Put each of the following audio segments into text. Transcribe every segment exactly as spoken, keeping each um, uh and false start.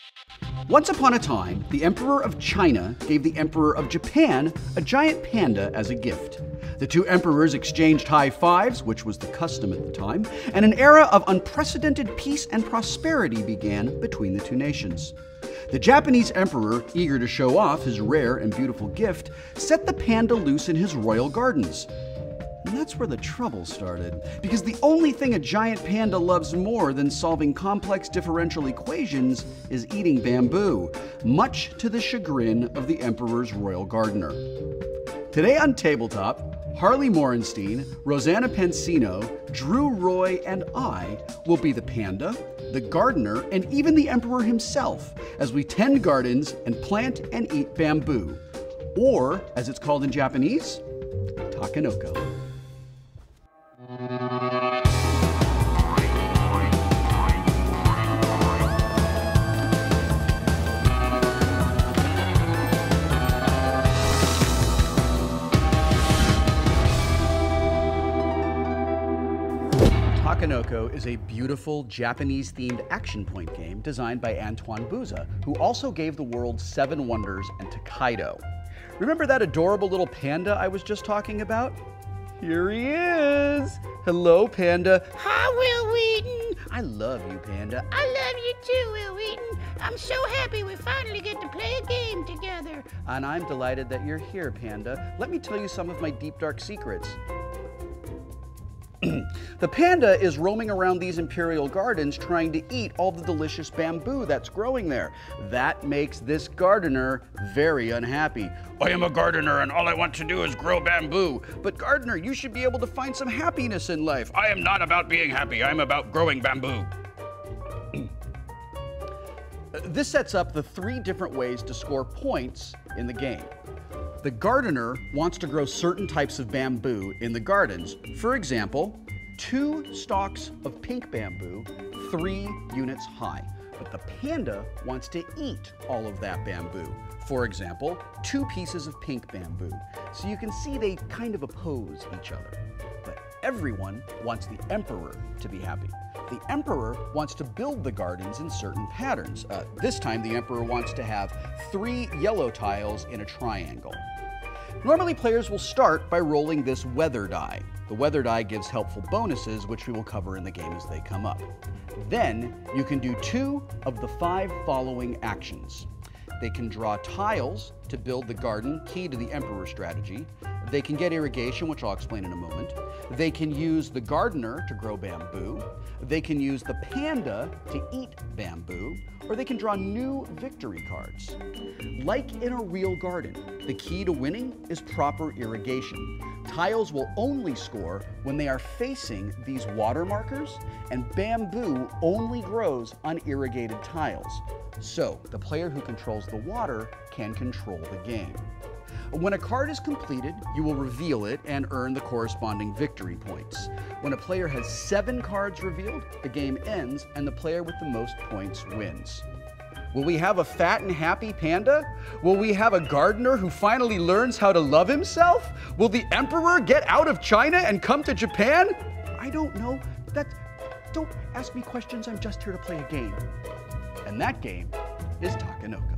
Once upon a time, the Emperor of China gave the Emperor of Japan a giant panda as a gift. The two emperors exchanged high fives, which was the custom at the time, and an era of unprecedented peace and prosperity began between the two nations. The Japanese emperor, eager to show off his rare and beautiful gift, set the panda loose in his royal gardens. And that's where the trouble started, because the only thing a giant panda loves more than solving complex differential equations is eating bamboo, much to the chagrin of the emperor's royal gardener. Today on Tabletop, Harley Morenstein, Rosanna Pansino, Drew Roy, and I will be the panda, the gardener, and even the emperor himself as we tend gardens and plant and eat bamboo, or, as it's called in Japanese, takenoko. Takenoko is a beautiful Japanese-themed action point game designed by Antoine Bouza, who also gave the world Seven Wonders and Tokaido. Remember that adorable little panda I was just talking about? Here he is! Hello, Panda. Hi, Will Wheaton. I love you, Panda. I love you too, Will Wheaton. I'm so happy we finally get to play a game together. And I'm delighted that you're here, Panda. Let me tell you some of my deep, dark secrets. The panda is roaming around these imperial gardens trying to eat all the delicious bamboo that's growing there. That makes this gardener very unhappy. I am a gardener and all I want to do is grow bamboo. But gardener, you should be able to find some happiness in life. I am not about being happy, I'm about growing bamboo. This sets up the three different ways to score points in the game. The gardener wants to grow certain types of bamboo in the gardens. For example, two stalks of pink bamboo, three units high. But the panda wants to eat all of that bamboo. For example, two pieces of pink bamboo. So you can see they kind of oppose each other. But everyone wants the emperor to be happy. The emperor wants to build the gardens in certain patterns. Uh, this time the emperor wants to have three yellow tiles in a triangle. Normally players will start by rolling this weather die. The weather die gives helpful bonuses, which we will cover in the game as they come up. Then you can do two of the five following actions. They can draw tiles to build the garden, key to the emperor strategy. They can get irrigation, which I'll explain in a moment. They can use the gardener to grow bamboo. They can use the panda to eat bamboo, or they can draw new victory cards. Like in a real garden, the key to winning is proper irrigation. Tiles will only score when they are facing these water markers, and bamboo only grows on irrigated tiles. So the player who controls the water can control the game. When a card is completed, you will reveal it and earn the corresponding victory points. When a player has seven cards revealed, the game ends and the player with the most points wins. Will we have a fat and happy panda? Will we have a gardener who finally learns how to love himself? Will the emperor get out of China and come to Japan? I don't know. That, don't ask me questions, I'm just here to play a game. And that game is Takenoko.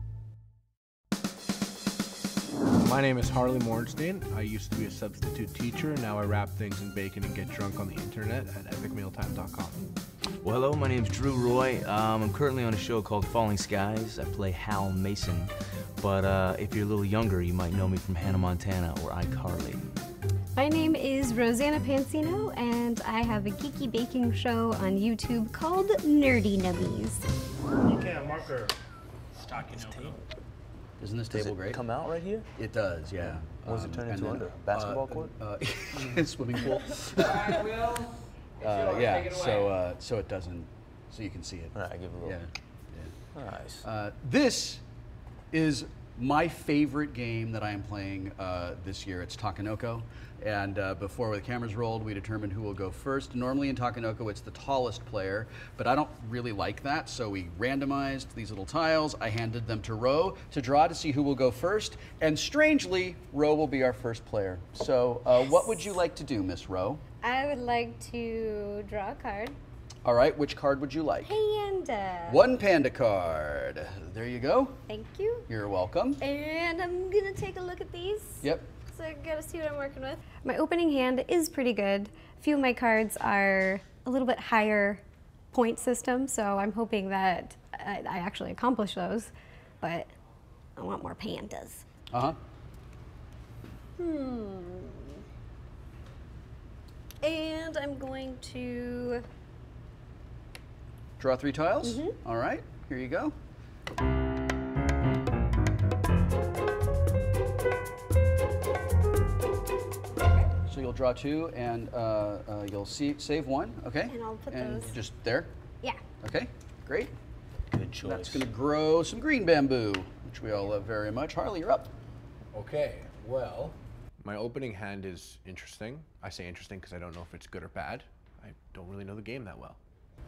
My name is Harley Morenstein. I used to be a substitute teacher. Now I wrap things in bacon and get drunk on the internet at epic meal time dot com. Well, hello, my name's Drew Roy. Um, I'm currently on a show called Falling Skies. I play Hal Mason. But uh, if you're a little younger, you might know me from Hannah Montana or iCarly. My name is Rosanna Pansino, and I have a geeky baking show on YouTube called Nerdy Nubbies. You can't marker. Takenoko. Isn't this Does table it great? come out right here? It does, yeah. What does it turn into under? Basketball court? Uh, swimming pool. uh, yeah, so uh, so it doesn't, so you can see it. All right, I give it a little. Yeah, yeah. Nice. Uh, this is my favorite game that I am playing uh, this year. It's Takenoko. And uh, before the cameras rolled, we determined who will go first. Normally in Takenoko, it's the tallest player, but I don't really like that, so we randomized these little tiles. I handed them to Ro to draw to see who will go first, and strangely, Ro will be our first player. So uh, yes. What would you like to do, Miss Ro? I would like to draw a card. All right, which card would you like? Panda. One panda card. card. There you go. Thank you. You're welcome. And I'm gonna take a look at these. Yep. So I gotta see what I'm working with. My opening hand is pretty good. A few of my cards are a little bit higher point system, so I'm hoping that I, I actually accomplish those, but I want more pandas. Uh-huh. Hmm. And I'm going to... Draw three tiles? Mm-hmm. All right, here you go. So you'll draw two, and uh, uh, you'll see, save one, okay? And I'll put and those- just there? Yeah. Okay, great. Good choice. That's gonna grow some green bamboo, which we all love very much. Harley, you're up. Okay, well, my opening hand is interesting. I say interesting because I don't know if it's good or bad. I don't really know the game that well.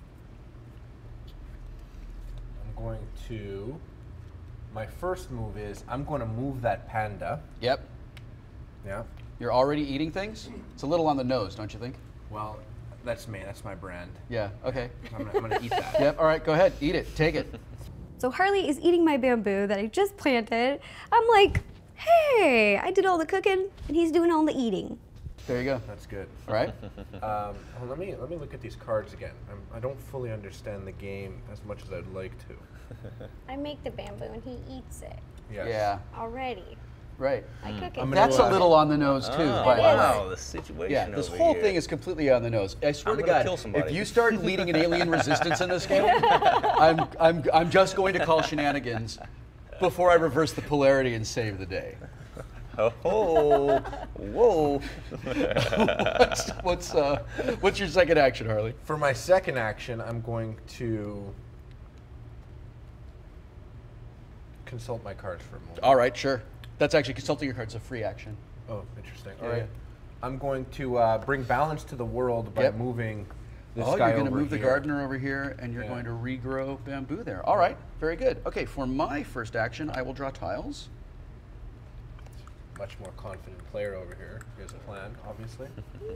I'm going to, my first move is, I'm going to move that panda. Yep. Yeah. You're already eating things? It's a little on the nose, don't you think? Well, that's me, that's my brand. Yeah, okay. I'm gonna, I'm gonna eat that. Yep, all right, go ahead, eat it, take it. So Harley is eating my bamboo that I just planted. I'm like, hey, I did all the cooking and he's doing all the eating. There you go. That's good. All right? Um, well, let me let me look at these cards again. I'm, I don't fully understand the game as much as I'd like to. I make the bamboo and he eats it Yes. Yeah, already. right. I cook it. I'm gonna That's go a out. little on the nose too, Oh, by the way. wow, the situation Yeah, this over whole here. thing is completely on the nose. I swear I'm to gonna God, kill somebody. if you start leading an alien resistance in this game, I'm, I'm, I'm just going to call shenanigans before I reverse the polarity and save the day. Oh, whoa. what's, what's, uh, what's your second action, Harley? For my second action, I'm going to consult my cards for a moment. All right, sure. That's actually consulting your cards a free action. Oh, interesting. Yeah, All right. yeah. I'm going to uh, bring balance to the world by Yep. moving this Oh, guy you're going to over move the here. gardener over here, and you're Yeah. going to regrow bamboo there. All right, very good. Okay, for my first action, I will draw tiles. Much more confident player over here. He has a plan, obviously.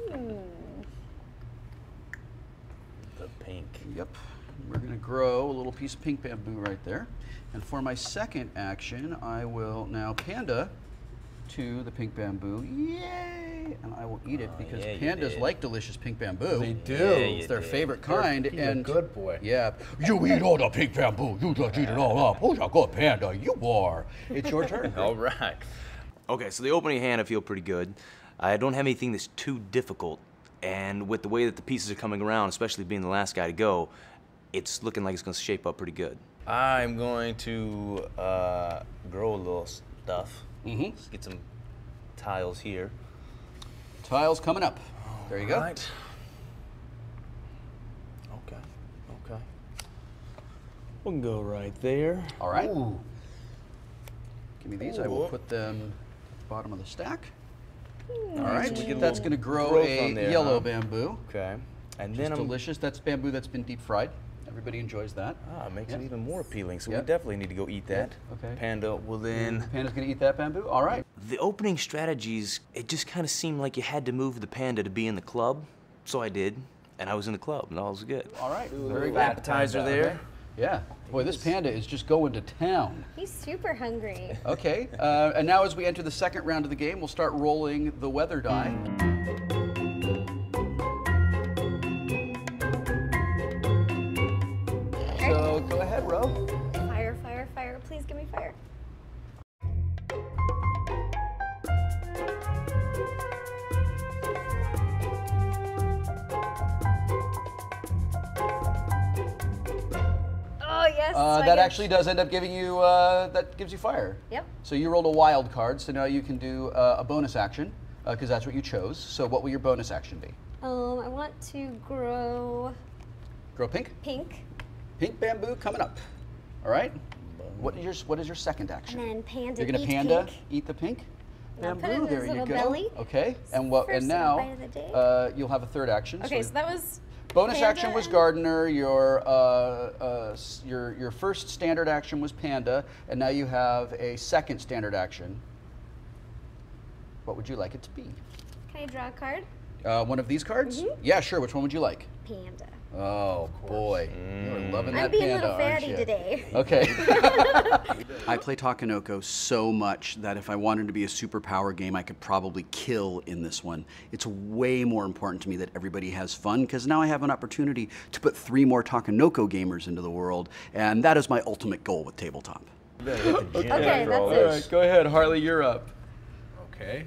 The pink. Yep. We're going to grow a little piece of pink bamboo right there. And for my second action, I will now panda to the pink bamboo. Yay! And I will eat it Oh, because yeah, you pandas did. like delicious pink bamboo. They do. Yeah, It's you their did. favorite They're- kind. he's a and good boy. Yeah. You eat all the pink bamboo. You just eat it all up. Who's a good panda? You are. It's your turn. All right. Okay, so the opening hand I feel pretty good. I don't have anything that's too difficult, and with the way that the pieces are coming around, especially being the last guy to go, it's looking like it's going to shape up pretty good. I'm going to uh, grow a little stuff. Mm-hmm. Let's get some tiles here. Tiles coming up. There you go. Right. Okay. Okay. We can go right there. All right. Ooh. Give me these. I will Ooh. put them at the bottom of the stack. All Alright, right. so we get a That's little going to grow growth a on there, yellow huh? bamboo. Okay. And Just then I'm, delicious. That's bamboo that's been deep fried. Everybody enjoys that. ah, it makes Yeah. it even more appealing. So Yeah. we definitely need to go eat that. Okay. Panda. Well then, Panda's going to eat that bamboo? All right. the opening strategies, it just kind of seemed like you had to move the panda to be in the club. So I did, and I was in the club, and all was good. All right. Very Very good good. appetizer there. Yeah. Boy, this panda is just going to town. He's super hungry. Okay. Uh, and now as we enter the second round of the game, we'll start rolling the weather die. So go ahead, Ro. Fire, fire, fire. Please give me fire. Oh, yes. Uh, so I that get- actually does end up giving you, uh, that gives you fire. Yep. So you rolled a wild card, so now you can do uh, a bonus action, because that's what you chose. So what will your bonus action be? Um, I want to grow Grow pink? pink Pink bamboo coming up. All right? What is your, what is your second action? and then panda You're gonna eat panda pink. eat the pink Now put it bamboo. in his There you little go. belly. Okay. And what? First And little now bite of the day. uh, you'll have a third action. Okay, so that was bonus panda action was and- gardener. Your uh, uh, s- your your first standard action was panda, and now you have a second standard action. What would you like it to be? Can I draw a card? Uh, one of these cards? Mm-hmm. Yeah, sure. Which one would you like? Panda. Oh boy, you're loving that I'm being a panda, little aren't fatty you? today. Okay. I play Takenoko so much that if I wanted to be a superpower game, I could probably kill in this one. It's way more important to me that everybody has fun, because now I have an opportunity to put three more Takenoko gamers into the world, and that is my ultimate goal with tabletop. Okay, that's all it. All right, go ahead, Harley, you're up. Okay.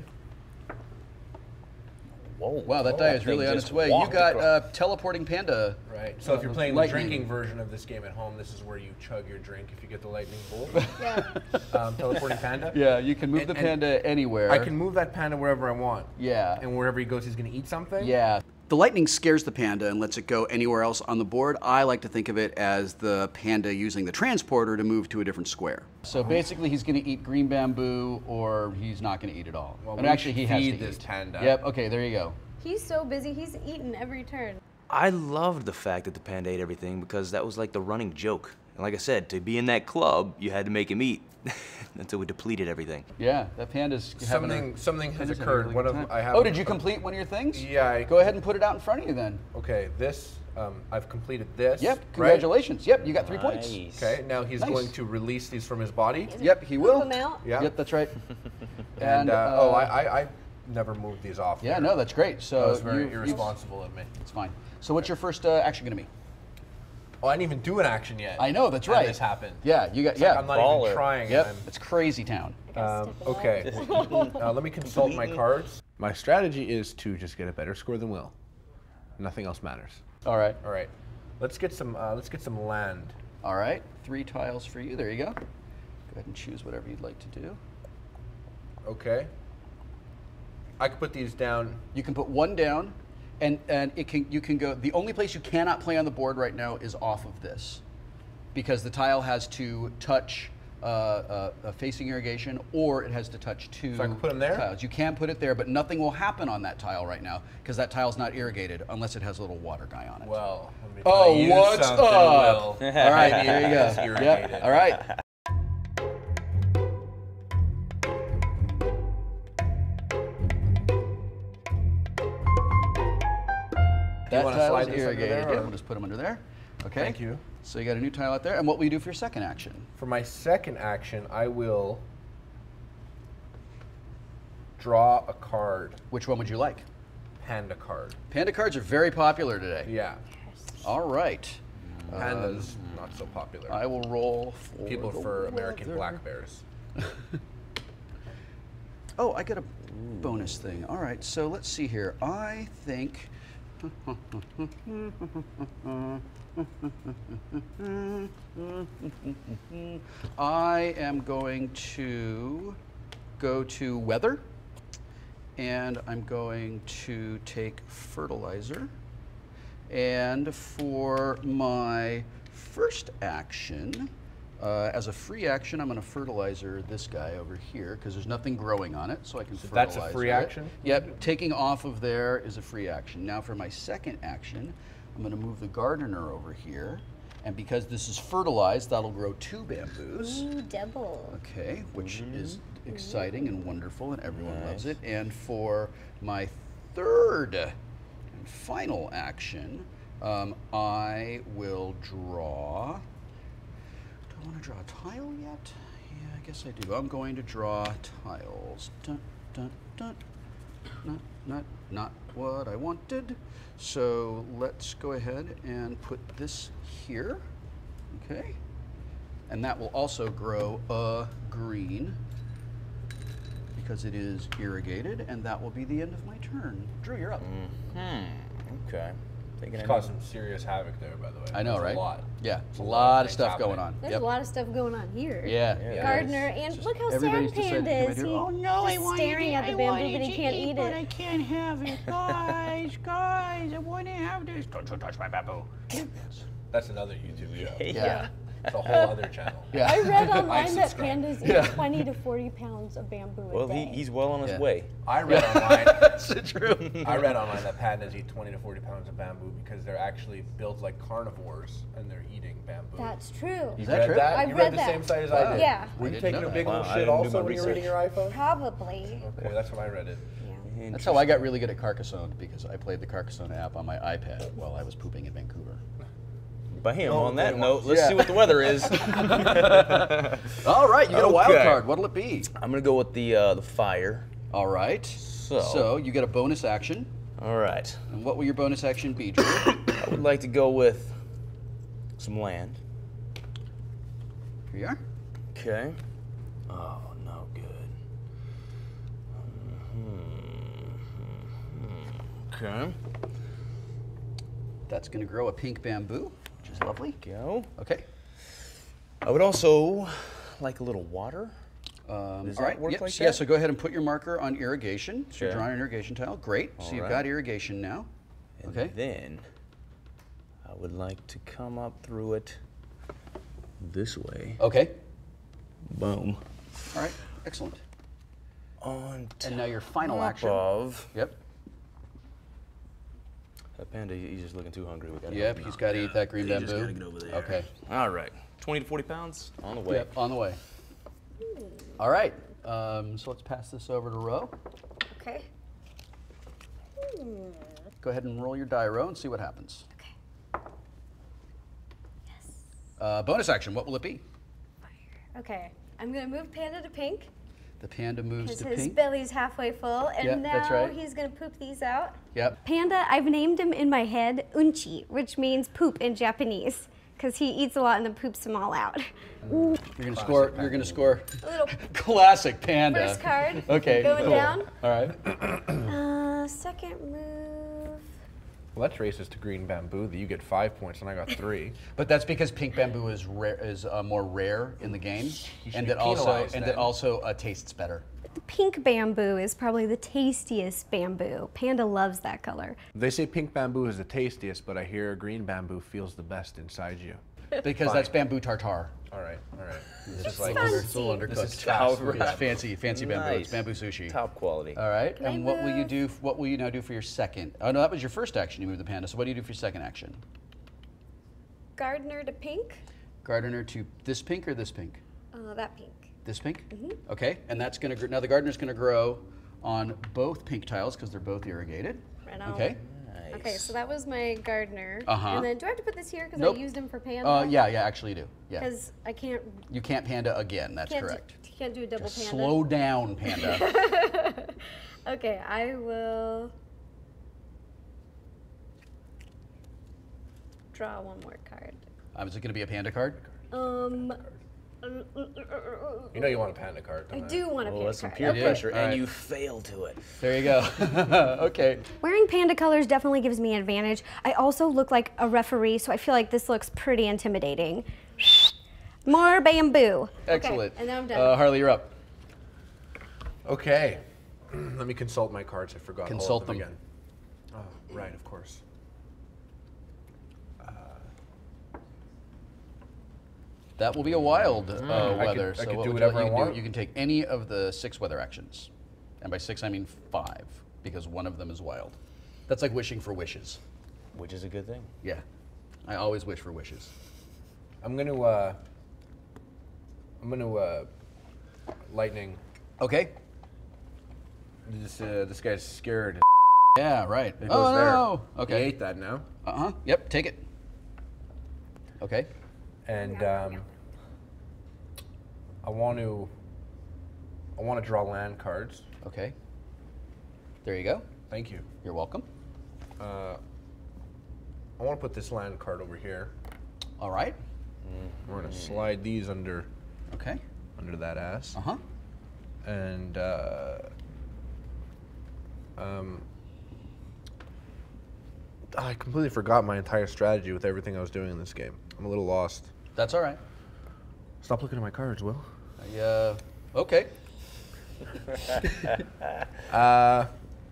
Whoa. Wow, that whoa, die is thing really on just its way. You walked got across- uh, teleporting panda. Right. So if you're playing Lightning. the drinking version of this game at home, this is where you chug your drink if you get the lightning bolt. Yeah. um, teleporting panda. Yeah, you can move And- the and panda anywhere. I can move that panda wherever I want. Yeah. And wherever he goes, he's going to eat something. Yeah. The lightning scares the panda and lets it go anywhere else on the board. I like to think of it as the panda using the transporter to move to a different square. So basically he's going to eat green bamboo, or he's not going to eat it all. Well, and we actually he should has feed to this eat. panda. Yep, okay, there you go. He's so busy, he's eating every turn. I loved the fact that the panda ate everything because that was like the running joke. And like I said, to be in that club, you had to make him eat until we depleted everything. Yeah, that panda's having a- Something something has panda's having a occurred. really One good of time. I have. Oh, did you complete one of your things? Yeah. I, Go ahead and put it out in front of you then. Okay. This um, I've completed this. Yep, right? congratulations. Yep, you got three points. Nice. Okay. Now he's Nice. going to release these from his body. Yep, he Move will. him out. Yeah. Yep, that's right. And, uh, uh, oh, I, I I never moved these off. Yeah, there. no, that's great. So That was very you- you- irresponsible of me. It's fine. So what's your first uh, action going to be? Oh, I didn't even do an action yet. I know, that's and right. This happened. Yeah, you got, It's yeah. like I'm not Baller. even trying. Yep, and it's crazy town. I'm- um, okay. uh, let me consult my cards. My strategy is to just get a better score than Will. Nothing else matters. All right, All right. Let's get some. Uh, let's get some land. all right. Three tiles for you. There you go. Go ahead and choose whatever you'd like to do. Okay. I could put these down. You can put one down, and and it can you can go. The only place you cannot play on the board right now is off of this, because the tile has to touch uh, uh, uh, facing irrigation, or it has to touch two. So I can put 'em there? tiles. You can put it there, but nothing will happen on that tile right now because that tile's not irrigated unless it has a little water guy on it. Well. Let me Oh, tell you what's something, up? Will. All right, here you It's go. irrigated. Yep. All right. That wanna tile slide is this under irrigated. there, Yeah, or- we'll just put them under there. Okay. Thank you. So you got a new tile out there. And what will you do for your second action? For my second action, I will draw a card. Which one would you like? Panda card. Panda cards are very popular today. Yeah. All right. Pandas not so popular. I will roll for People the prefer American weather. black bears. Oh, I got a bonus thing. All right, so let's see here. I think. I am going to go to weather, and I'm going to take fertilizer. And for my first action, uh, as a free action, I'm going to fertilizer this guy over here because there's nothing growing on it, so I can So fertilize that's a free it. action? Yep, taking off of there is a free action. Now for my second action, I'm going to move the gardener over here, and because this is fertilized, that'll grow two bamboos. Ooh, double. Okay, which is exciting and wonderful, and everyone loves it. And for my third and final action, um, I will draw. Do I want to draw a tile yet? Yeah, I guess I do. I'm going to draw tiles. Dun, dun, dun. Not, not, not what I wanted. So let's go ahead and put this here. Okay. And that will also grow a green because it is irrigated, and that will be the end of my turn. Drew, you're up. Hmm. Okay. Thinking It's I caused need- some serious havoc there, by the way. I know, That's right? A lot. Yeah, it's a a lot lot of of stuff things going happening. on. There's Yep. a lot of stuff going on here. Yeah. Yeah. Gardener, and look how sad everybody's Panda decided is. to He do- Oh no, I just wanted staring it, at the I bamboo, wanted but he to can't eat, eat but it. I can't have it. Guys, guys, I want to have this. Don't you touch my bamboo. That's another YouTube show. Yeah. It's a whole other channel. Yeah. I read online that subscribe. pandas eat Yeah. twenty to forty pounds of bamboo a Well, day. he, he's well on his Yeah. way. I read online. That's true. I read online that pandas eat twenty to forty pounds of bamboo because they're actually built like carnivores and they're eating bamboo. That's true. you Is that read true? that? I've you read read the that. same site as Wow. I did. Yeah. Were I you didn't taking know a that. big Wow, old I shit didn't do my also when you were reading research. your iPhone? Probably. Okay, that's what I read it. Yeah. That's how I got really good at Carcassonne, because I played the Carcassonne app on my iPad while I was pooping in Vancouver. Bam, Oh, on that they note, want- let's yeah. see what the weather is. All right, you got a wild Okay. card. What'll it be? I'm gonna go with the uh, the fire. All right. So. So you get a bonus action. All right. And what will your bonus action be, Drew? I would like to go with some land. Here you are. Okay. Oh, no good. Mm-hmm. Okay. That's going to grow a pink bamboo, which is lovely. Go. Okay. I would also like a little water. Um, Does all that right. work yep. like so, Yeah, that? so go ahead and put your marker on irrigation. So you're Okay. drawing an irrigation tile. Great. So All you've right. got irrigation now. And Okay. then I would like to come up through it this way. Okay. Boom. All right. Excellent. On And now your final top action. of Yep. that panda, he's just looking too hungry. We gotta Yep. help him He's out. got to eat that green He bamboo. just gotta get over there. Okay. All right. twenty to forty pounds on the way. Yep. On the way. All right. Um, so let's pass this over to Ro. Okay. Go ahead and roll your die, Ro, and see what happens. Okay. Uh, bonus action. What will it be? Okay. I'm gonna move Panda to pink The panda moves because to his pink. belly's halfway full, and Yeah, now that's right. he's gonna poop these out. Yep. Panda, I've named him in my head Unchi, which means poop in Japanese, because he eats a lot and then poops them all out. You're gonna score. You're gonna score. A little Classic panda. first card. Okay. Going cool. down. All right. Uh, second move. Well, that's racist to green bamboo that you get five points and I got three. But that's because pink bamboo is rare, is uh, more rare in the game, should and be that also penalized and then. that also uh, tastes better. The pink bamboo is probably the tastiest bamboo. Panda loves that color. They say pink bamboo is the tastiest, but I hear green bamboo feels the best inside you. Because Fine. that's bamboo tartare. All right, all right. It's It's like fancy. it's a little undercooked. This is fast food. It's fancy, fancy bamboo. It's Nice. bamboo sushi. Top quality. All right. Can I And what will you move? do? What will you now do for your second? Oh no, that was your first action. You moved the panda. So what do you do for your second action? Gardener to pink. Gardener to this pink or this pink? Uh, that pink. This pink? Mm-hmm. Okay. And that's gonna gr- now the gardener's gonna grow on both pink tiles because they're both irrigated. Right on. Okay. Nice. Okay, so that was my gardener. Uh-huh. And then do I have to put this here because Nope. I used him for Panda? Uh, yeah, yeah, actually you do. Yeah. Because I can't You can't panda again. That's can't correct. Do, can't do a double Just Panda. slow down, panda. Okay, I will draw one more card. um, is it gonna be a panda card? Um, You know you want a panda card. I don't do want a Oh, panda that's some card. peer Okay. pressure, All and right. you fail to it. There you go. Okay. Wearing panda colors definitely gives me an advantage. I also look like a referee, so I feel like this looks pretty intimidating. More bamboo. Excellent. Okay, and now I'm done. Uh, Harley, you're up. Okay. Let me consult my cards. I forgot all Consult of them, them. again. Oh, right, of course. That will be a wild uh, I could- weather. I so could what do would you like whatever I you to do? want? You can take any of the six weather actions. And by six, I mean five, because one of them is wild. That's like wishing for wishes. Which is a good thing. Yeah. I always wish for wishes. I'm gonna, uh, I'm gonna, uh, lightning. Okay. This, uh, this guy's scared. Yeah, right. It oh, goes there. no. He Okay. ate that now. Uh-huh. Yep, take it. Okay. And, um, I want to, I want to draw land cards. Okay. There you go. Thank you. You're welcome. Uh, I want to put this land card over here. All right. We're gonna slide these under, Okay. under that ass. Uh-huh. And, uh, um, I completely forgot my entire strategy with everything I was doing in this game. I'm a little lost. That's all right. Stop looking at my cards, Will. I, uh, okay. Uh,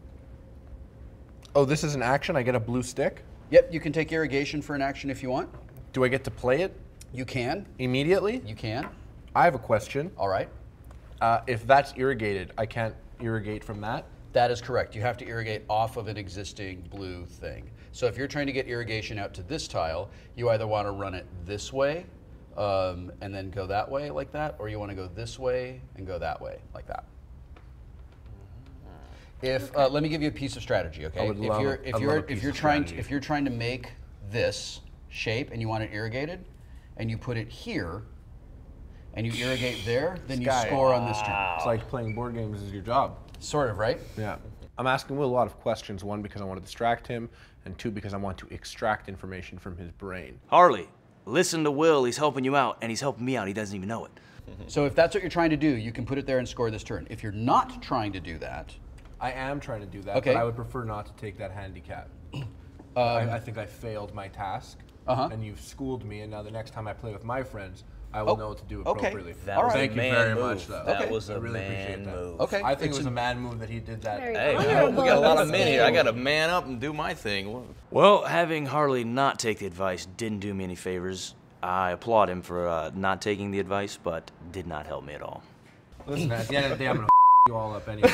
oh, this is an action. I get a blue stick. Yep, you can take irrigation for an action if you want. Do I get to play it You can. immediately? You can. I have a question. All right. Uh, if that's irrigated, I can't irrigate from that? That is correct. You have to irrigate off of an existing blue thing. So if you're trying to get irrigation out to this tile, you either want to run it this way um, and then go that way like that, or you want to go this way and go that way like that. If uh, let me give you a piece of strategy, okay? I would if love you're a- if I'd you're love a piece if you're of trying strategy. if you're trying to make this shape and you want it irrigated, and you put it here, and you irrigate there, then you Sky. score on this turn. It's like playing board games is your job. Sort of, right? Yeah. I'm asking Will a lot of questions. One, because I want to distract him, and two, because I want to extract information from his brain. Harley, listen to Will. He's helping you out, and he's helping me out. He doesn't even know it. So if that's what you're trying to do, you can put it there and score this turn. If you're not trying to do that, I am trying to do that, Okay. but I would prefer not to take that handicap. I, I think I failed my task, Uh-huh. and you've schooled me, and now the next time I play with my friends, I will Oh, know what to do okay. appropriately. That All was right. Thank a you man very move. much, though. That Okay. was I a really man appreciate that. move. okay. I think it's it was an- a man move that he did that. Very Hey, honorable. we got a lot of That's men here. good. I got to man up and do my thing. Well, having Harley not take the advice didn't do me any favors. I applaud him for uh, not taking the advice, but did not help me at all. Listen, at the end of the day, I'm going to you all up anyway.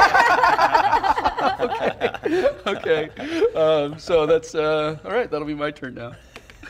okay. Um, so that's uh, all right. That'll be my turn now.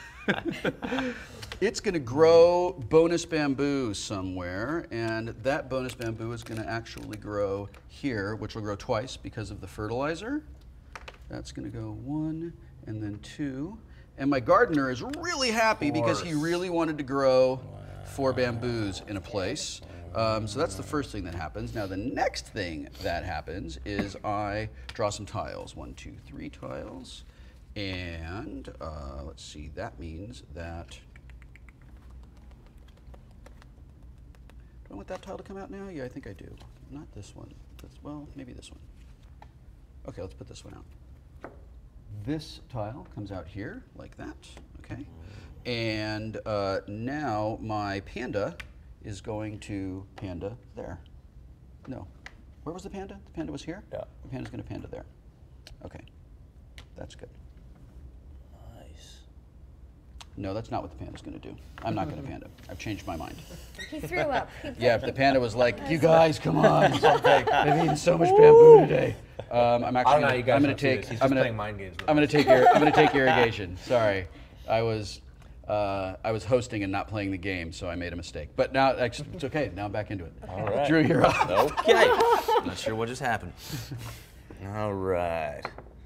It's going to grow bonus bamboo somewhere, and that bonus bamboo is going to actually grow here, which will grow twice because of the fertilizer. That's going to go one and then two. And my gardener is really happy because he really wanted to grow four bamboos in a place. Um, so that's the first thing that happens. Now the next thing that happens is I draw some tiles. One, two, three tiles. And uh, let's see, that means that, do I want that tile to come out now? Yeah, I think I do. Not this one. That's, well, maybe this one. Okay, let's put this one out. This tile comes out here like that, okay? And uh, now my panda is going to panda there. No, where was the panda? The panda was here? Yeah. The panda's gonna panda there. Okay, that's good. Nice. No, that's not what the panda's gonna do. I'm not gonna panda. I've changed my mind. He threw up. He Yeah, if the panda was like, you guys, come on, I've eaten so much bamboo today. Um, I'm I actually don't know how gonna, you guys I'm gonna don't see take, this. He's I'm just gonna, playing mind games with I'm gonna us. take your, I'm gonna take irrigation. Sorry, I was, uh, I was hosting and not playing the game, so I made a mistake. But now, actually, it's okay. Now I'm back into it. All right. Drew, you're up. Okay. Not sure what just happened. All right.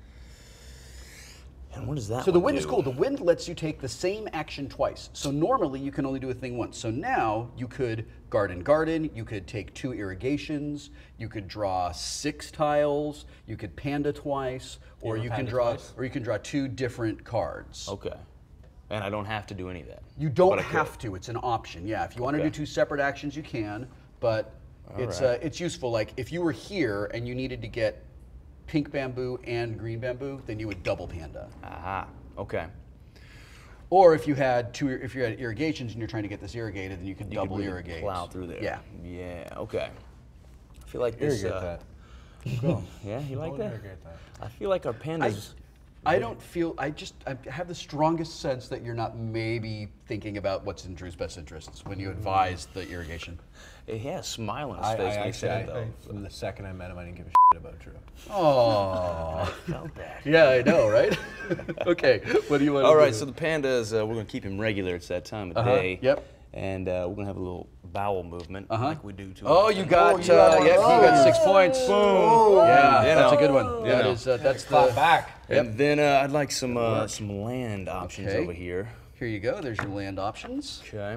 And what does that So the one wind is do? cool. The wind lets you take the same action twice. So normally you can only do a thing once. So now you could garden garden, you could take two irrigations, you could draw six tiles, you could panda twice, or ever you can panda draw twice? or you can draw two different cards. Okay. And I don't have to do any of that. You don't But I have could. to. It's an option. Yeah, if you want to Okay. do two separate actions, you can. But it's right. uh, it's useful. Like if you were here and you needed to get pink bamboo and green bamboo, then you would double panda. Aha. Okay. Or if you had two, if you had irrigations and you're trying to get this irrigated, then you could You double could really irrigate. plow through there. Yeah. Yeah. Okay. I feel like this. Irrigate uh, that. Go. Yeah, you like Don't that? irrigate that. I feel like our pandas. I don't feel. I just. I have the strongest sense that you're not maybe thinking about what's in Drew's best interests when you advise the irrigation. He had a smile on his I, I face when he actually, said it, I, though. from the second I met him, I didn't give a shit about Drew. Oh. Felt that. Yeah, I know, right? Okay. What do you want? All to right, do? so the pandas, uh, we're going to keep him regular. It's that time of Uh-huh, day. yep. And uh, we're going to have a little bowel movement Uh-huh. like we do to Oh, you got. uh, yeah, you got six points. Boom. Yeah, You that's a know. good one. You That know. is. Uh, that's Clap the. back. And then uh, I'd like some uh, some land options Okay. over here. Here you go. There's your land options. Okay.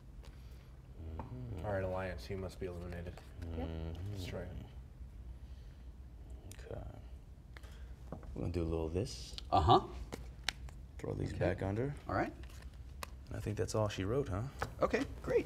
All right, Alliance, he must be eliminated. Destroy him. Okay. We're going to do a little of this. Uh huh. Throw these back under. All right. I think that's all she wrote, huh? Okay. Great.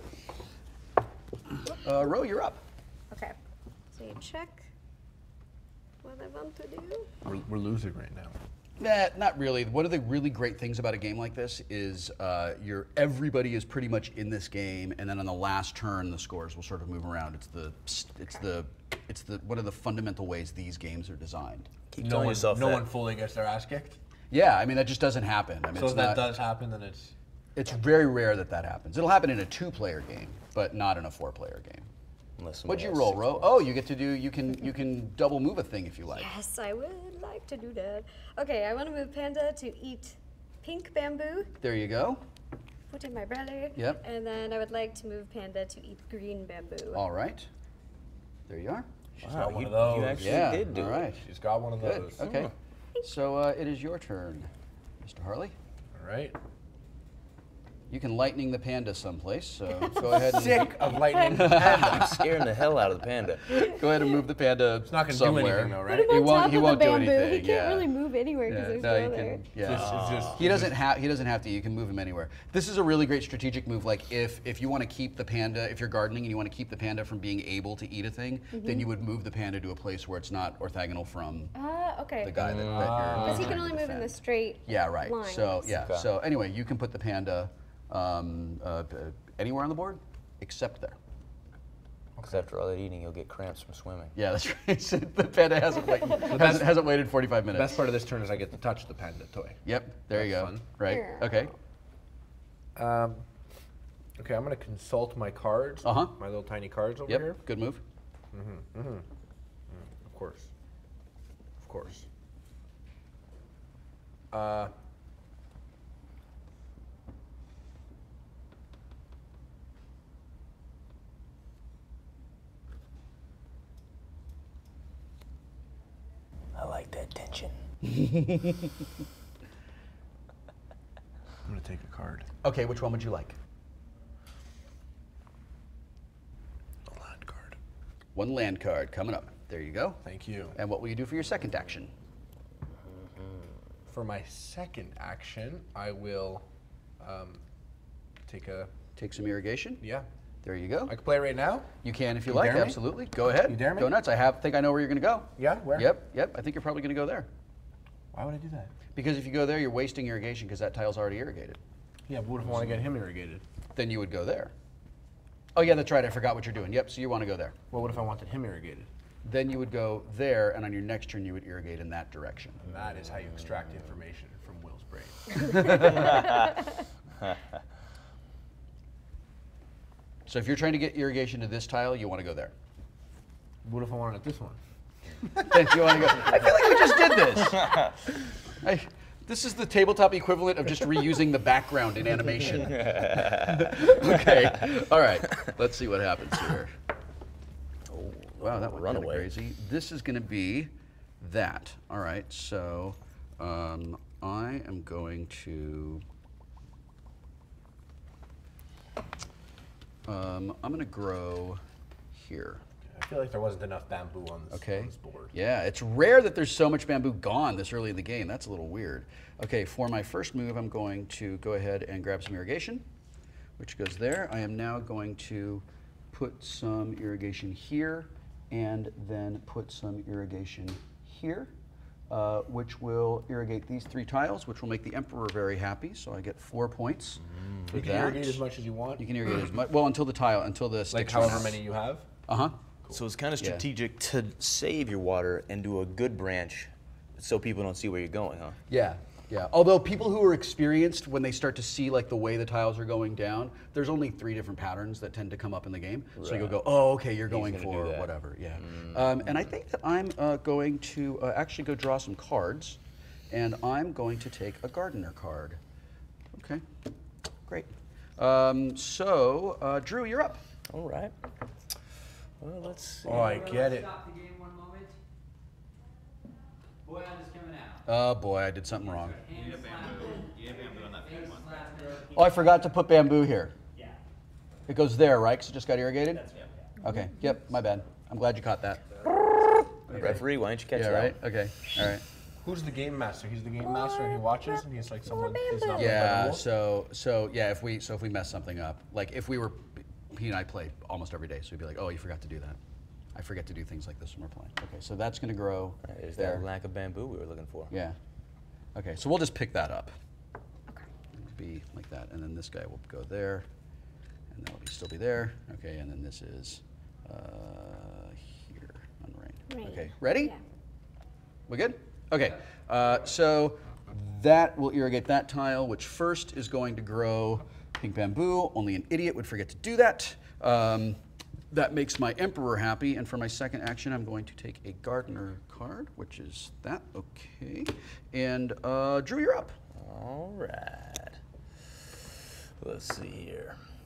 Uh, Ro, you're up. Okay. So you check what I want to do. We're, we're losing right now. Nah, not really. One of the really great things about a game like this is uh, you're, everybody is pretty much in this game, and then on the last turn, the scores will sort of move around. It's the, it's the, it's the one of the fundamental ways these games are designed. Keep No telling one, yourself no that. one fully gets their ass kicked. Yeah, I mean that just doesn't happen. I mean, So it's if that not, does happen, then it's. It's very rare that that happens. It'll happen in a two-player game, but not in a four-player game. Unless What'd somebody you has roll, six Ro? points. Oh, you get to do. You can you can double move a thing if you like. Yes, I would like to do that. Okay, I want to move Panda to eat pink bamboo, There you go. put in my brother. Yep. And then I would like to move Panda to eat green bamboo. All right. There you are. She's Wow, got one you, of those. you actually Yeah, did do all it. right. She's got one of Good. those. Okay. So uh, it is your turn, Mister Harley. All right. You can lightning the panda someplace, so go ahead and Sick of lightning the panda. I'm scaring the hell out of the panda. go ahead and move the panda It's not going to do somewhere. anything, though, Put right? him He on won't- top he of won't the do bamboo. anything, He can't yeah. really move anywhere because Yeah, there's no, no you there. can, yeah. Just- it's just- He doesn't have. He doesn't have to. You can move him anywhere. This is a really great strategic move. Like if if you want to keep the panda, if you're gardening and you want to keep the panda from being able to eat a thing, then you would move the panda to a place where it's not orthogonal from Ah, okay. the guy that, that you're. Because he trying can only to move in the defend. straight Yeah, right. lines. So yeah. Okay. So anyway, you can put the panda um, uh, p- anywhere on the board except there. Because after all that eating, you'll get cramps from swimming. Yeah, that's right. So the panda hasn't waited, hasn't, hasn't waited forty-five The minutes. best part of this turn is I get to touch the panda toy. Yep. There you That's go. fun. Right. Yeah. Okay. Um, okay, I'm going to consult my cards. Uh-huh. My little tiny cards over Yep. here. Good move. Of course. Of course. Uh, I like that tension. I'm going to take a card. Okay. Which one would you like? A land card. One land card coming up. There you go. Thank you. And what will you do for your second action? For my second action, I will um, take a. Take some irrigation. Yeah. There you go. I can play it right now? You can if you, You like. dare me? Absolutely. Go ahead. You dare me? Go nuts. I have think I know where you're going to go. Yeah? Where? Yep. Yep. I think you're probably going to go there. Why would I do that? Because if you go there, you're wasting irrigation because that tile's already irrigated. Yeah, but what if I want to get him irrigated? Then you would go there. Oh yeah, that's right. I forgot what you're doing. Yep. So you want to go there. Well, what if I wanted him irrigated? Then you would go there, and on your next turn, you would irrigate in that direction. And that is how you extract information from Will's brain. So if you're trying to get irrigation to this tile, you want to go there. What if I wanted this one? Then you want to go. I feel like we just did this. I, this is the tabletop equivalent of just reusing the background in animation. Okay. All right. Let's see what happens here. Oh, Wow, that went kind of runaway. crazy. This is going to be that. All right. So um, I am going to. Um, I'm going to grow here. I feel like there wasn't enough bamboo on this, Okay. on this board. Yeah, it's rare that there's so much bamboo gone this early in the game. That's a little weird. Okay, for my first move, I'm going to go ahead and grab some irrigation, which goes there. I am now going to put some irrigation here and then put some irrigation here, uh, which will irrigate these three tiles, which will make the Emperor very happy. So I get four points for You can that. irrigate as much as you want. You can irrigate as much, well, until the tile, until the like sticks however run out. many you have. Uh-huh. So it's kind of Yeah. strategic to save your water and do a good branch so people don't see where you're going, huh? Yeah, yeah. Although people who are experienced, when they start to see like the way the tiles are going down, there's only three different patterns that tend to come up in the game. So you'll go, oh, okay, you're going gonna for do that. whatever. Yeah. Um, and I think that I'm uh, going to uh, actually go draw some cards, and I'm going to take a gardener card. Okay, great. Um, so, uh, Drew, you're up. All right. Well, let's see. Oh, I get it. Stop the game one moment. Boy, I'm just coming out. Oh boy, I did something wrong. Hand slap. Oh, I forgot to put bamboo here. Yeah. It goes there, right? Because it just got irrigated? Okay, yep, my bad. I'm glad you caught that. Referee, why don't you catch Yeah, that? right? Okay, all right. Who's the game master? He's the game master and he watches and he's like someone is not Yeah, playing so, so, yeah, if we, so if we mess something up, like if we were, he and I play almost every day, so we'd be like, oh, you forgot to do that. I forget to do things like this when we're playing. Okay, so that's gonna grow There's there. that lack of bamboo we were looking for. Yeah. Okay, so we'll just pick that up. Okay. Be like that, and then this guy will go there, and that'll be, still be there. Okay, and then this is uh, here on rain. Rain. Okay, ready? Yeah. We good? Okay, uh, so that will irrigate that tile, which first is going to grow pink bamboo. Only an idiot would forget to do that. Um, that makes my Emperor happy, and for my second action, I'm going to take a gardener card, which is that, okay. And uh, Drew, you're up. All right. Let's see here.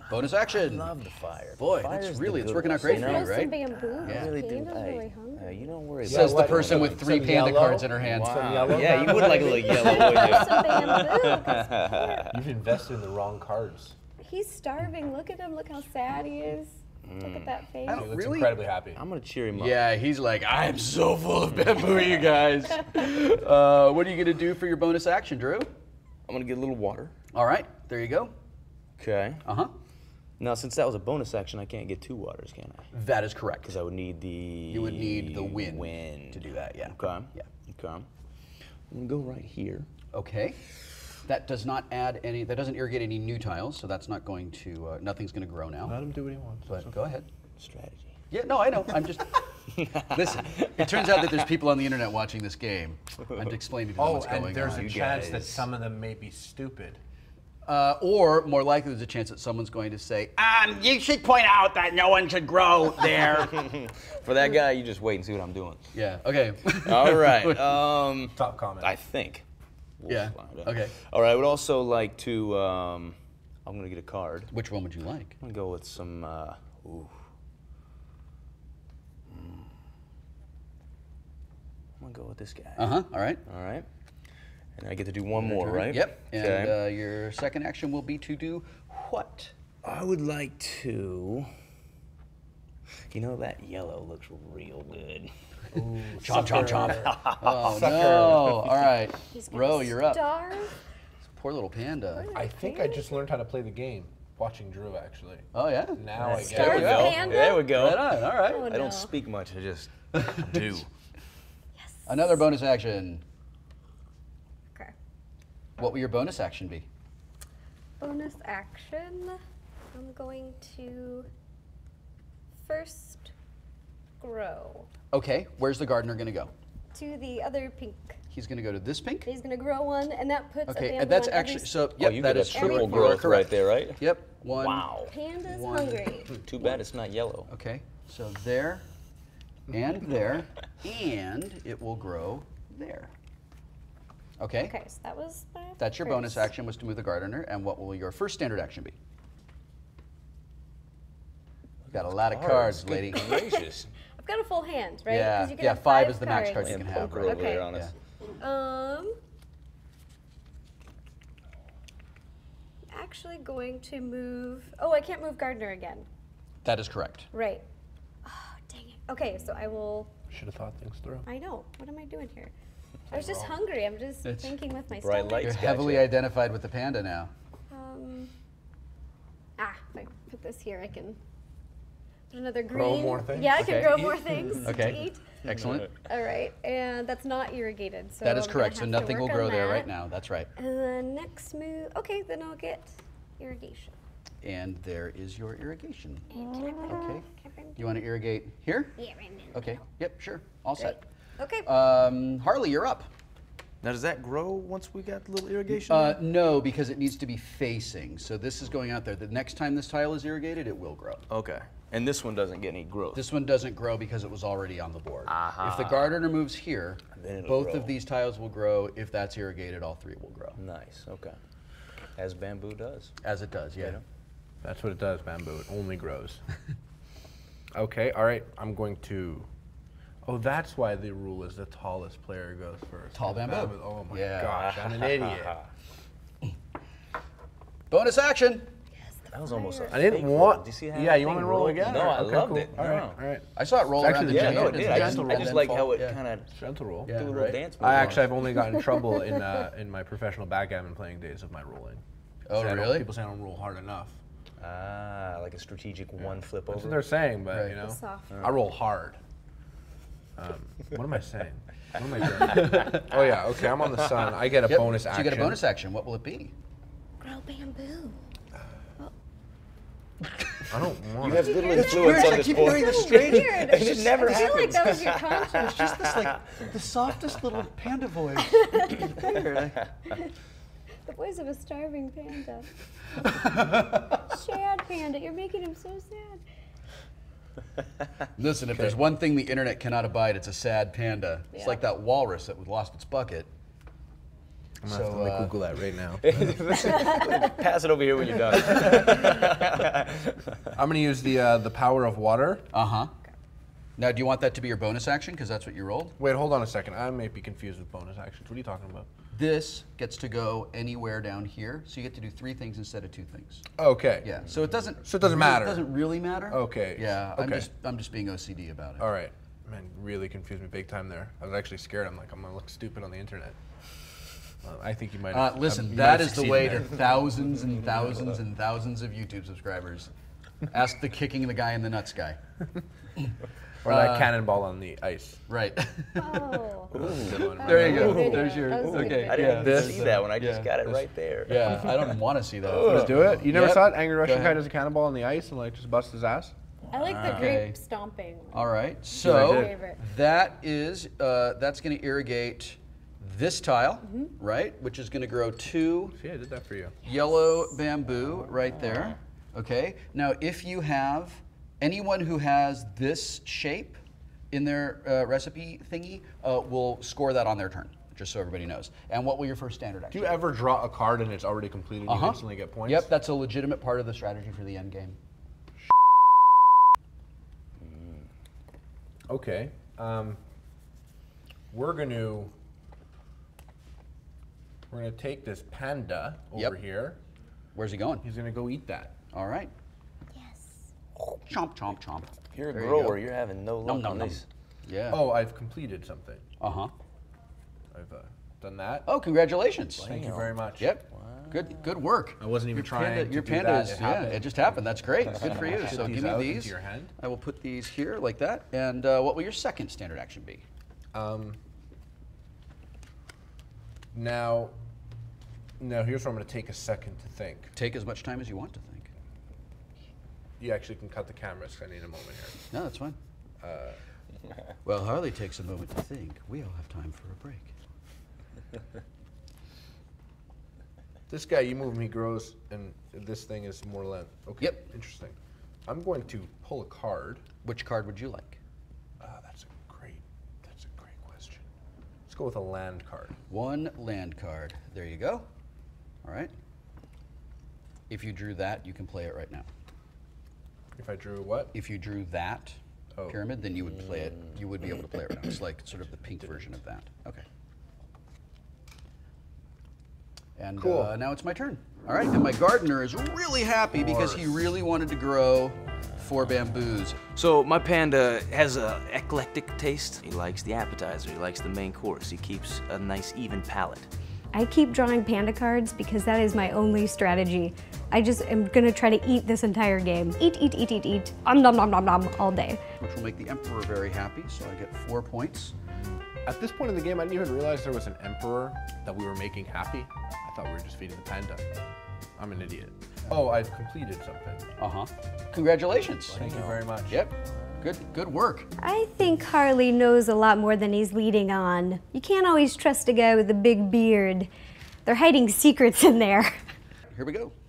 Bonus action. I love the fire. Boy, Fire's that's the really, it's good working one. out great You for know? you, Throw right? some bamboo. Yeah. I really do. Panda's Hey, really hungry. uh, you don't worry Yeah, about Says the what- person with some three panda yellow? cards in her hands. Wow. yellow Yeah, you down would there, like a maybe? little yellow, wouldn't you? Some bamboo. 'cause You've invested in the wrong cards. he's starving. Look at him. Look how sad he is. Look at that face. I He don't looks really. incredibly happy. I'm gonna cheer him up. Yeah, he's like, I'm so full of bamboo, you guys. Uh, what are you gonna do for your bonus action, Drew? I'm gonna get a little water. All right, there you go. Okay. Uh huh. Now, since that was a bonus action, I can't get two waters, can I? That is correct. Because I would need the. You would need the wind, wind. to do that. Yeah. Okay. Yeah. Okay. I'm gonna go right here. Okay. That does not add any. That doesn't irrigate any new tiles, so that's not going to. Uh, nothing's going to grow now. Let him do what he wants. But go ahead. Strategy. Yeah. No, I know. I'm just. Listen. It turns out that there's people on the internet watching this game. I'm explaining to them Oh, what's going and there's on. a You chance that guys. some of them may be stupid. Uh, or more likely, there's a chance that someone's going to say, "Um, you should point out that no one should grow there." For that guy, you just wait and see what I'm doing. Yeah. Okay. All right. Um, Top comment. I think. We'll Yeah, find out. okay. All right. I would also like to. Um, I'm gonna get a card. Which one would you like? I'm gonna go with some. Uh, ooh. Mm. I'm gonna go with this guy. Uh huh. All right. All right. And I get to do one more, right? Yep. And Okay. uh, your second action will be to do what? I would like to. You know that yellow looks real good. Chomp, chomp, chomp. Oh no! All right, He's gonna Ro, you're up. starve. Poor little panda. I think I just learned how to play the game watching Drew, actually. Oh yeah. Now I get Starve it. There we go. panda? There we go. Right on. All right. Oh, I no. don't speak much. I just do. Another bonus action. Okay. What will your bonus action be? Bonus action. I'm going to first grow Okay. Where's the gardener going to go? to the other pink. He's going to go to this pink. He's going to grow one, and that puts a Okay. bamboo And that's on every actually s- so. Oh, Yep. you that get a is true. triple You are growth correct. right there, right? Yep. One. Wow. Panda's One. hungry. Too bad it's not yellow. Okay. So there, and there, and it will grow there. Okay. Okay, so that was my That's your bonus first. action was to move the gardener, and what will your first standard action be? Got a lot of cards, Good lady. gracious. I've got a full hand, right? Yeah, 'Cause you can yeah, have five five is the max card you And can poke have, her right? over there Okay. on us. Um, actually going to move. Oh, I can't move gardener again. That is correct. Right. Oh, dang it. Okay, so I will. Should have thought things through. I know. What am I doing here? I was just hungry. I'm just It's thinking with my bright stomach. light. You're Gotcha. heavily identified with the panda now. Um. Ah, if I put this here, I can. Put another green. Grow more things? Yeah, I can Okay. grow more things Okay. to eat. Excellent. All right, and that's not irrigated, so That is I'm gonna correct. So have to nothing will work grow on there that. right now. That's right. And then next move. Okay, then I'll get irrigation. And there is your irrigation. And can I put Okay. can I put- You want to irrigate here? Yeah, right now. Okay. Yep. Sure. All set. Okay. Um, Harley, you're up. Now, does that grow once we got a little irrigation? Uh, no, because it needs to be facing. So this is going out there. The next time this tile is irrigated, it will grow. okay. And this one doesn't get any growth. This one doesn't grow because it was already on the board. Aha. If the gardener moves here, Then it'll both grow. of these tiles will grow. If that's irrigated, all three will grow. Nice. Okay. As bamboo does. As it does, yeah. know? That's what it does, bamboo. It only grows. Okay, all right. I'm going to. Oh, that's why the rule is the tallest player goes first. Tall bamboo. Oh my Yeah. gosh, I'm an idiot. Bonus action. That was almost. A I didn't fake want. roll. Did you see how yeah, that you want me thing to roll rolled? again? No, or- I okay, loved cool. it. All No. right, all right. I saw it roll It's around actually- the yeah, giant. no, it It's did. a I gentle just- roll I and just then like fall- how it yeah. kind of Gentle roll. Yeah, do a little right. dance. I move on actually it. have only gotten in trouble in uh, in my professional backgammon playing days of my rolling. Oh, Say I don't- really? People say I don't roll hard enough. Ah, like a strategic one flip That's over. what they're saying, but Right. you know, Soft. I roll hard. Um, what am I saying? What am I doing? Oh yeah, okay. I'm on the sun. I get a Yep. bonus So action. you get a bonus action. What will it be? Grow bamboo. I don't want. You have Did you little hear that? influence on I this keep board. hearing this So strange. weird. It just never I feel like happens. that was your conscience. Just this like the softest little panda voice. The voice of a starving panda. Sad panda, you're making him so sad. Listen, if there's one thing the internet cannot abide, it's a sad panda. It's Yeah. like that walrus that lost its bucket. I'm gonna have So, to like, uh, Google that right now. Pass it over here when you're done. I'm gonna use the uh, the power of water. Uh-huh. Now, do you want that to be your bonus action, because that's what you rolled? Wait, hold on a second. I may be confused with bonus actions. What are you talking about? This gets to go anywhere down here, so you get to do three things instead of two things. Okay. Yeah, so it doesn't. So it doesn't really- matter. It doesn't really matter. Okay. Yeah, I'm Okay. just I'm just being O C D about it. All right. Man, really confused me big time there. I was actually scared. I'm like, I'm gonna look stupid on the internet. Uh, I think you might. Uh, have, listen, you might that have is the succeeded way there. to thousands and thousands and thousands of YouTube subscribers. Ask the kicking the guy in the nuts guy. Or that cannonball on the ice. Right. Oh. Good one. There you go. Video. There's your. That was a good Okay. video. I didn't yeah, even this, see uh, that one. I just yeah, got it this- right there. Yeah, I don't want to see that. Let's do it. You never Yep. saw it? Angry Russian Go guy ahead. does a cannonball on the ice and like just busts his ass? I like the Okay. grape stomping. All right. I So did. Favorite. that is uh, that's going to irrigate this tile, Mm-hmm. right? Which is going to grow two See, I did that for you. yellow bamboo right there. Okay. Now, if you have anyone who has this shape in their uh, recipe thingy, uh, will score that on their turn, just so everybody knows. And what will your first standard Do action? you ever draw a card and it's already completed and Uh-huh. you instantly get points? Yep, that's a legitimate part of the strategy for the end game. Okay. Um, we're gonna we're gonna take this panda over Yep. here. Where's he going? He's gonna go eat that. All right. Yes. Chomp, chomp, chomp. If you're a There you grower, go. you are having no luck Nom, nom, on nom. these. Yeah. Oh, I've completed something. Uh huh. I've uh, done that. Oh, congratulations. Thank you very much. Yep. Good, good work. I wasn't even your trying Panda, to your do panda that. is, It yeah, happened. it just happened. That's great. Good for you. Put So these give me out into these. your hand. I will put these here like that. And uh, what will your second standard action be? Um, now, now here's where I'm going to take a second to think. Take as much time as you want to think. You actually can cut the cameras. I need a moment here. No, that's fine. Uh, Well, Harley takes a moment to think. We all have time for a break. This guy, you move him, he grows, and this thing is more length. Okay. Yep. Interesting. I'm going to pull a card. Which card would you like? Uh, that's a great. That's a great question. Let's go with a land card. One land card. There you go. All right. If you drew that, you can play it right now. If I drew what? If you drew that Oh. pyramid, then you would play it. You would be able to play it right now. It's like sort of the pink version of that. Okay. And Cool. uh, now it's my turn. All right, and my gardener is really happy because he really wanted to grow four bamboos. So my panda has a eclectic taste. He likes the appetizer, he likes the main course. He keeps a nice even palate. I keep drawing panda cards because that is my only strategy. I just am gonna try to eat this entire game. Eat, eat, eat, eat, eat. Om nom nom nom nom all day. Which will make the emperor very happy, so I get four points. At this point in the game, I didn't even realize there was an emperor that we were making happy. I thought we were just feeding the panda. I'm an idiot. Oh, I've completed something. Uh-huh. Congratulations. Thank you very much. Yep. Good, good work. I think Harley knows a lot more than he's leading on. You can't always trust a guy with a big beard. They're hiding secrets in there. Here we go.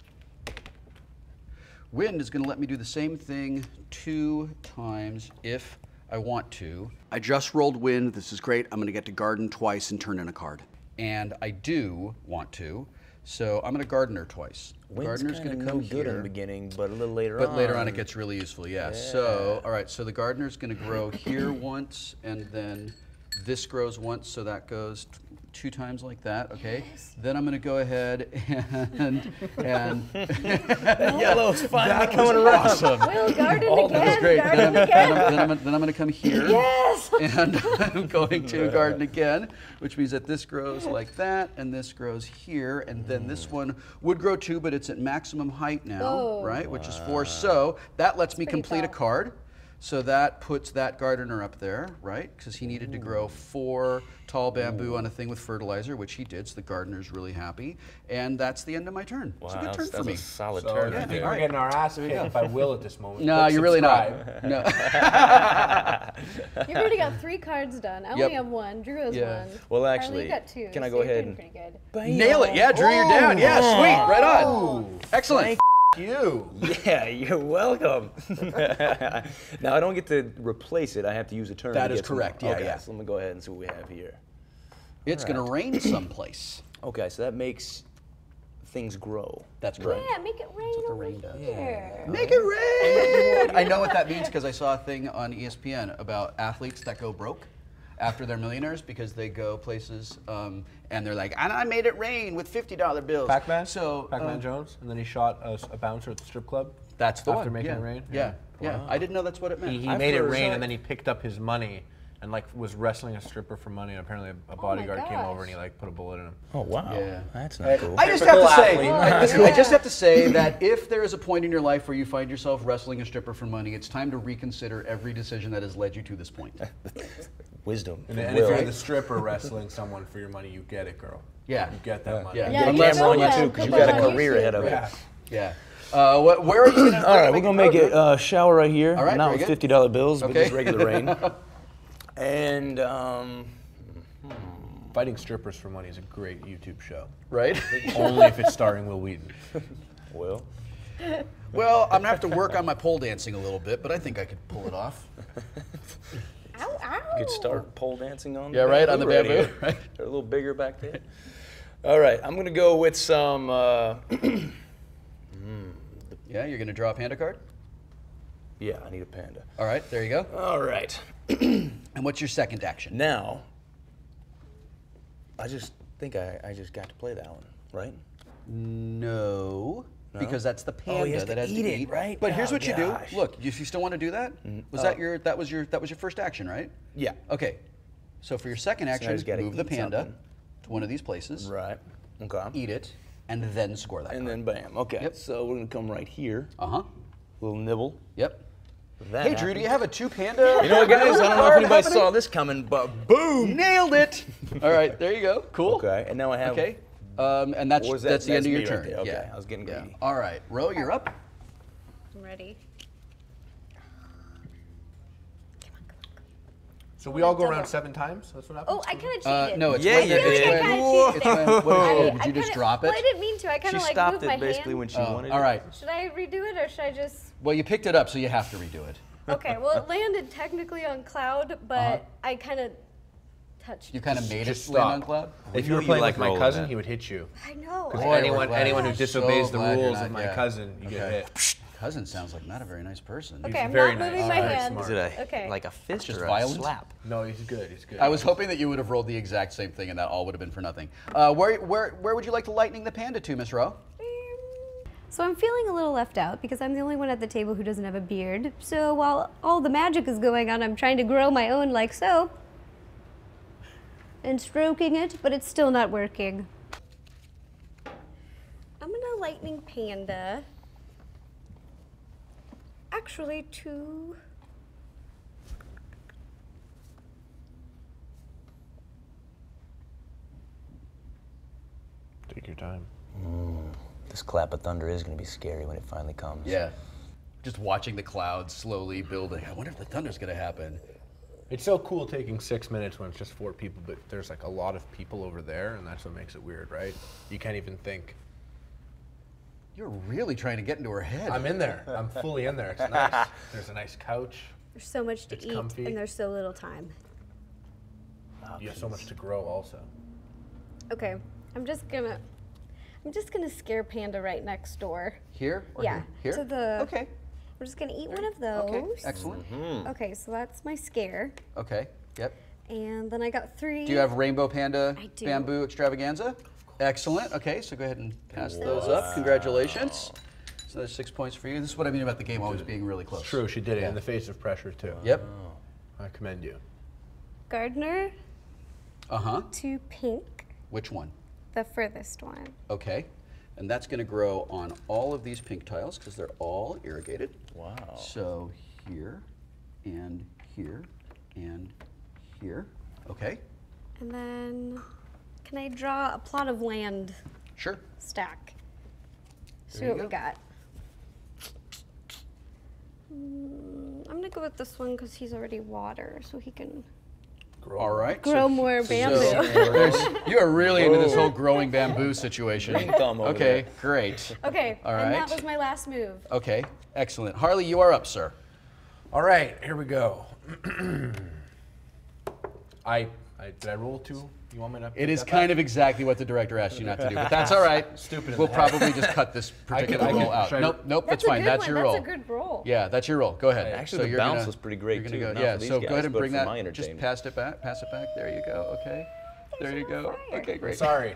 Wind is going to let me do the same thing two times if I want to. I just rolled wind. This is great. I'm going to get to garden twice and turn in a card. And I do want to, so I'm going to gardener twice. Wind's Gardener's kind going of to no come good in here. the beginning, but a little later But on. later on it gets really useful, yeah. So, all right, so the gardener's gonna grow here once, and then this grows once, so that goes t- two times like that, okay? Then I'm gonna go ahead and, and. Yellow's finally That coming was around. awesome. We'll garden Oh, that was great. Then I'm, then, I'm, then, I'm, then I'm gonna come here. Yes! And I'm going to garden again, which means that this grows like that, and this grows here, and then this one would grow too, but it's at maximum height now, Oh. right? Which is four. So that lets me pretty complete a tall. card. So that puts that gardener up there, right? Because he needed to grow four tall bamboo on a thing with fertilizer, which he did. So the gardener's really happy, and that's the end of my turn. Wow, it's a good that's, turn for that's me. a solid So turn. I right think there. we're getting our ass kicked by Will at this moment. No, Click you're really subscribe. not. No. You've already got three cards done. I Yep. only have one. Drew has Yeah. one. Well, Harley, actually, you got two. can I so go you're ahead doing and- pretty good. Nail it. Yeah, Drew, you're down. Yeah, sweet. Right on. Excellent. Thank You. Yeah, you're welcome. Now I don't get to replace it. I have to use a turn. That to is get some- correct. Yeah, okay, yeah. So let me go ahead and see what we have here. It's going to rain someplace. Okay, so that makes things grow. That's correct. Yeah, make it rain the over rain does. here. Make it rain! I know what that means because I saw a thing on E S P N about athletes that go broke after they're millionaires because they go places um, and they're like, and I made it rain with fifty dollar bills. Pac-Man? So, Pac-Man um, Jones, and then he shot a, a bouncer at the strip club. That's the after one. making yeah. it rain. Yeah, yeah. I didn't know that's what it meant. He, he I've made it heard rain, that. and then he picked up his money and like was wrestling a stripper for money. And apparently, a, a bodyguard came over gosh. and he like put a bullet in him. Oh wow, Yeah. that's not cool. I just have to say, Typical I, listen, I just have to say that if there is a point in your life where you find yourself wrestling a stripper for money, it's time to reconsider every decision that has led you to this point. Wisdom. And, from and if Will. you're the stripper wrestling someone for your money, you get it, girl. Yeah. You get that money. Yeah. Yeah, Put a Unless- camera on you yeah, too, because put you got that a on career YouTube. ahead of it. Yeah. Yeah. Uh, what, where are you going to? All right, we're gonna make it uh, shower right here. All right, not very with good. fifty dollar bills, but Okay. just regular rain. And um, Fighting strippers for money is a great YouTube show. Right? Only if it's starring Will Wheaton. Will. Well, I'm going to have to work on my pole dancing a little bit, but I think I could pull it off. Ow, ow. You could start pole dancing on. Yeah, right, on the right bamboo, here. right. They're a little bigger back there. All right, I'm gonna go with some. Uh, Yeah, you're going to draw a panda card? yeah, I need a panda. All right, there you go. All right. And what's your second action? Now, I just think I, I just got to play that one, right? No, No? because that's the panda Oh, he has that to has eat to it, eat. right? But here's Oh, what you gosh. do. Look, if you still want to do that, was that your that was your that was your first action, right? Yeah. Okay. So for your second I action, just gotta move the eat panda something. to one of these places, Right. Okay. eat it, and then score that. And card. then bam. Okay. Yep. So we're gonna come right here. Uh huh. Little nibble. Yep. That Hey, Drew, do happened. you have a two panda? You know what, guys? I don't know if card anybody happening? saw this coming, but boom. Nailed it. All right, there you go. Cool. Okay. And now I have. Okay. Um, and that's Or is that- that's the end that's of your me right turn. there. Okay, Yeah. I was getting Yeah. greedy. All right, Ro, you're up. I'm ready. So we all go around seven times? That's what happens? Oh, I kind of cheated. Uh, no, it's Yeah, when, you it's did. when, I kinda it's when, what did you, I- did I you just kinda- drop it? Well, I didn't mean to. I kind She of like stopped moved it my basically hand. when she Oh, wanted all it. right. Should I redo it or should I just? Well, you picked it up, so you have to redo it. Okay. Well, it landed technically on cloud, but Uh-huh. I kind of touched. You kind of made Just it land stop. on cloud. If you you were you playing like with my rolling cousin, that. he would hit you. I know. Because I- anyone, glad. anyone who So disobeys the glad you're rules not- of my yeah. cousin, you get Okay. hit. Cousin sounds like not a very nice person. Okay, I'm very not nice. moving my Very hand. smart. Is it a, Okay. like a fist Just or a violent? slap? No, he's good. He's good. I was hoping that you would have rolled the exact same thing, and that all would have been for nothing. Uh, where, where, where would you like to lightning the panda to, Miss Ro? So I'm feeling a little left out because I'm the only one at the table who doesn't have a beard. So while all the magic is going on, I'm trying to grow my own like so. And stroking it, but it's still not working. I'm gonna lightning panda. Actually, to Take your time. This clap of thunder is going to be scary when it finally comes. Yeah. Just watching the clouds slowly building. I wonder if the thunder's going to happen. It's so cool taking six minutes when it's just four people, but there's like a lot of people over there, and that's what makes it weird, right? You can't even think. You're really trying to get into her head. I'm in there. I'm fully in there. It's nice. There's a nice couch. there's so much to It's eat comfy. and there's so little time. You have so much to grow also. Okay, I'm just gonna, I'm just gonna scare Panda right next door. Here or Yeah, here? to the- Okay. We're just gonna eat one of those. Okay. Excellent. Okay, so that's my scare. Okay. Yep. And then I got three. Do you have Rainbow Panda I do. Bamboo Extravaganza? Excellent. Okay, so go ahead and pass those up. Congratulations. So there's six points for you. This is what I mean about the game always being really close. True, she did it Yeah. in the face of pressure too. Yep. I commend you. Gardener Uh huh. to pink, Which one? the furthest one. Okay. And that's going to grow on all of these pink tiles because they're all irrigated. Wow. So here, and here, and here. Okay. And then, can I draw a plot of land Sure. stack? See There you what we go. got. Mm, I'm gonna go with this one because he's already water, so he can All right. grow more bamboo. So there's- you are really into this whole growing bamboo situation. Green thumb over Okay, great. Okay, All and right. that was my last move. Okay, excellent. Harley, you are up, sir. All right, here we go. I, I did I roll two You want me to? It is kind of exactly what the director asked you not to do, but that's all right. Stupid in We'll the head. probably just cut this particular I can- roll out. should I- Nope, nope, that's, That's a fine. good That's one. your roll. That's a good roll. Yeah, that's your roll. Go ahead. Actually, So the you're bounce gonna- was pretty great, you're gonna too. Go, Not yeah, for these so go guys, ahead and but bring for that. my Just entertainment. pass it back. Pass it back. There you go. Okay. There you go. Okay, great. Sorry.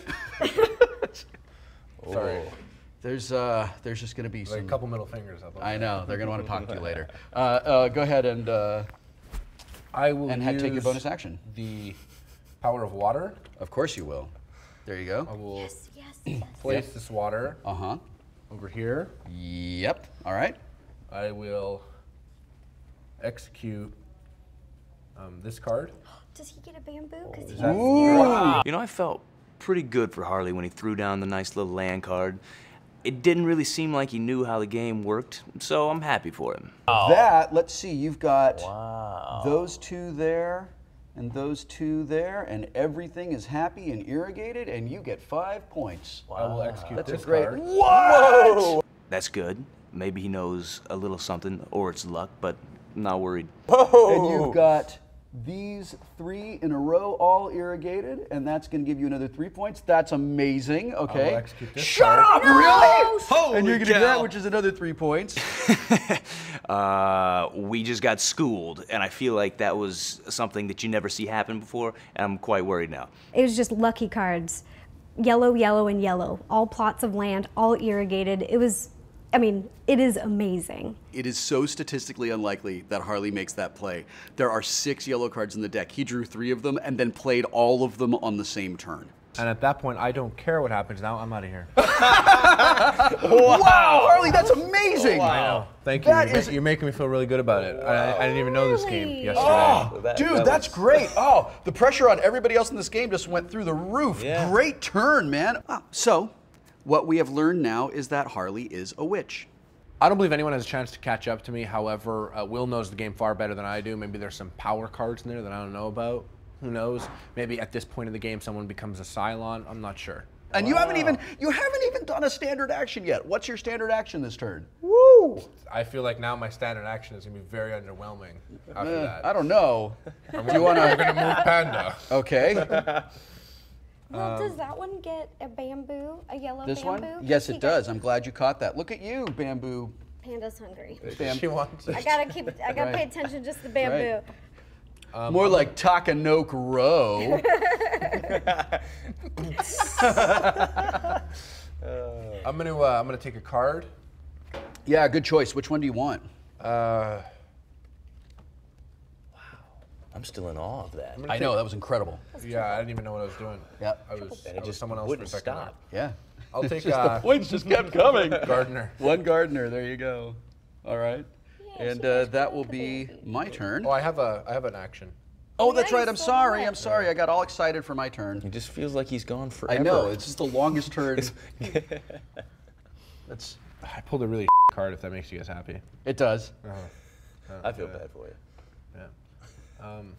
Sorry. Oh. There's uh, there's just gonna be Like some. a couple middle fingers up. I know they're gonna want to talk to you later. Uh, uh, go ahead and uh, I will and ha- take your use bonus action. The power of water. Of course you will. There you I go. will Yes, yes, yes. place this water Uh huh. over here. Yep. All right. I will execute um, this card. Does he get a bamboo? Because Is he that- You know, I felt pretty good for Harley when he threw down the nice little land card. It didn't really seem like he knew how the game worked, so I'm happy for him. That, let's see, you've got Wow. those two there and those two there, and everything is happy and irrigated, and you get five points. I will execute That's a this great. card. What? That's good. Maybe he knows a little something, or it's luck, but I'm not worried. And you've got these three in a row, all irrigated, and that's going to give you another three points. That's amazing. Okay. execute this Shut card. up! Really? Holy and you're going to do cow. that, which is another three points. uh, we just got schooled, and I feel like that was something that you never see happen before, and I'm quite worried now. It was just lucky cards. Yellow, yellow, and yellow. All plots of land, all irrigated. It was, I mean, it is amazing. It is so statistically unlikely that Harley makes that play. There are six yellow cards in the deck. He drew three of them and then played all of them on the same turn. And at that point, I don't care what happens now. I'm out of here. Wow, Harley, that's amazing. I know. Thank you. That You're, is- ma- you're making me feel really good about it. I, I didn't even know this game Really? yesterday. Oh, That- dude, that that's was- great. Oh, the pressure on everybody else in this game just went through the roof. Yeah. Great turn, man. Ah, so, what we have learned now is that Harley is a witch. I don't believe anyone has a chance to catch up to me. However, uh, Will knows the game far better than I do. Maybe there's some power cards in there that I don't know about. Who knows? Maybe at this point in the game, someone becomes a Cylon. I'm not sure. And you haven't even you haven't even done a standard action yet. What's your standard action this turn? Woo! I feel like now my standard action is gonna be very underwhelming after Uh, that. I don't know. Do you want I'm to? gonna move Panda. Okay. Well, does that one get a bamboo, a yellow This bamboo? one? Yes, He it got- does. I'm glad you caught that. Look at you, bamboo. Panda's hungry. Bam- She wants it. I gotta keep, I gotta Right. pay attention just to the bamboo. Right. More like Takanoke Row. I'm gonna uh, I'm gonna take a card. Yeah, good choice. Which one do you want? Uh, I'm still in awe of that. I know, that was incredible. yeah, I didn't even know what I was doing. Yep. I was, And I it was just someone else wouldn't for a second. stop. Yeah. I'll take Just uh, the points just kept coming. Gardner. One Gardner, there you go. All right. Yeah, And she uh, likes that will the be baby. my turn. Oh, I have a I have an action. Oh, that's yeah, right. you I'm still sorry. have it. I'm sorry. I got all excited for my turn. It just feels like he's gone forever. I know. It's just the longest turn. That's. I pulled a really card. If that makes you guys happy. It does. Uh-huh. I feel bad for you. Yeah. Um,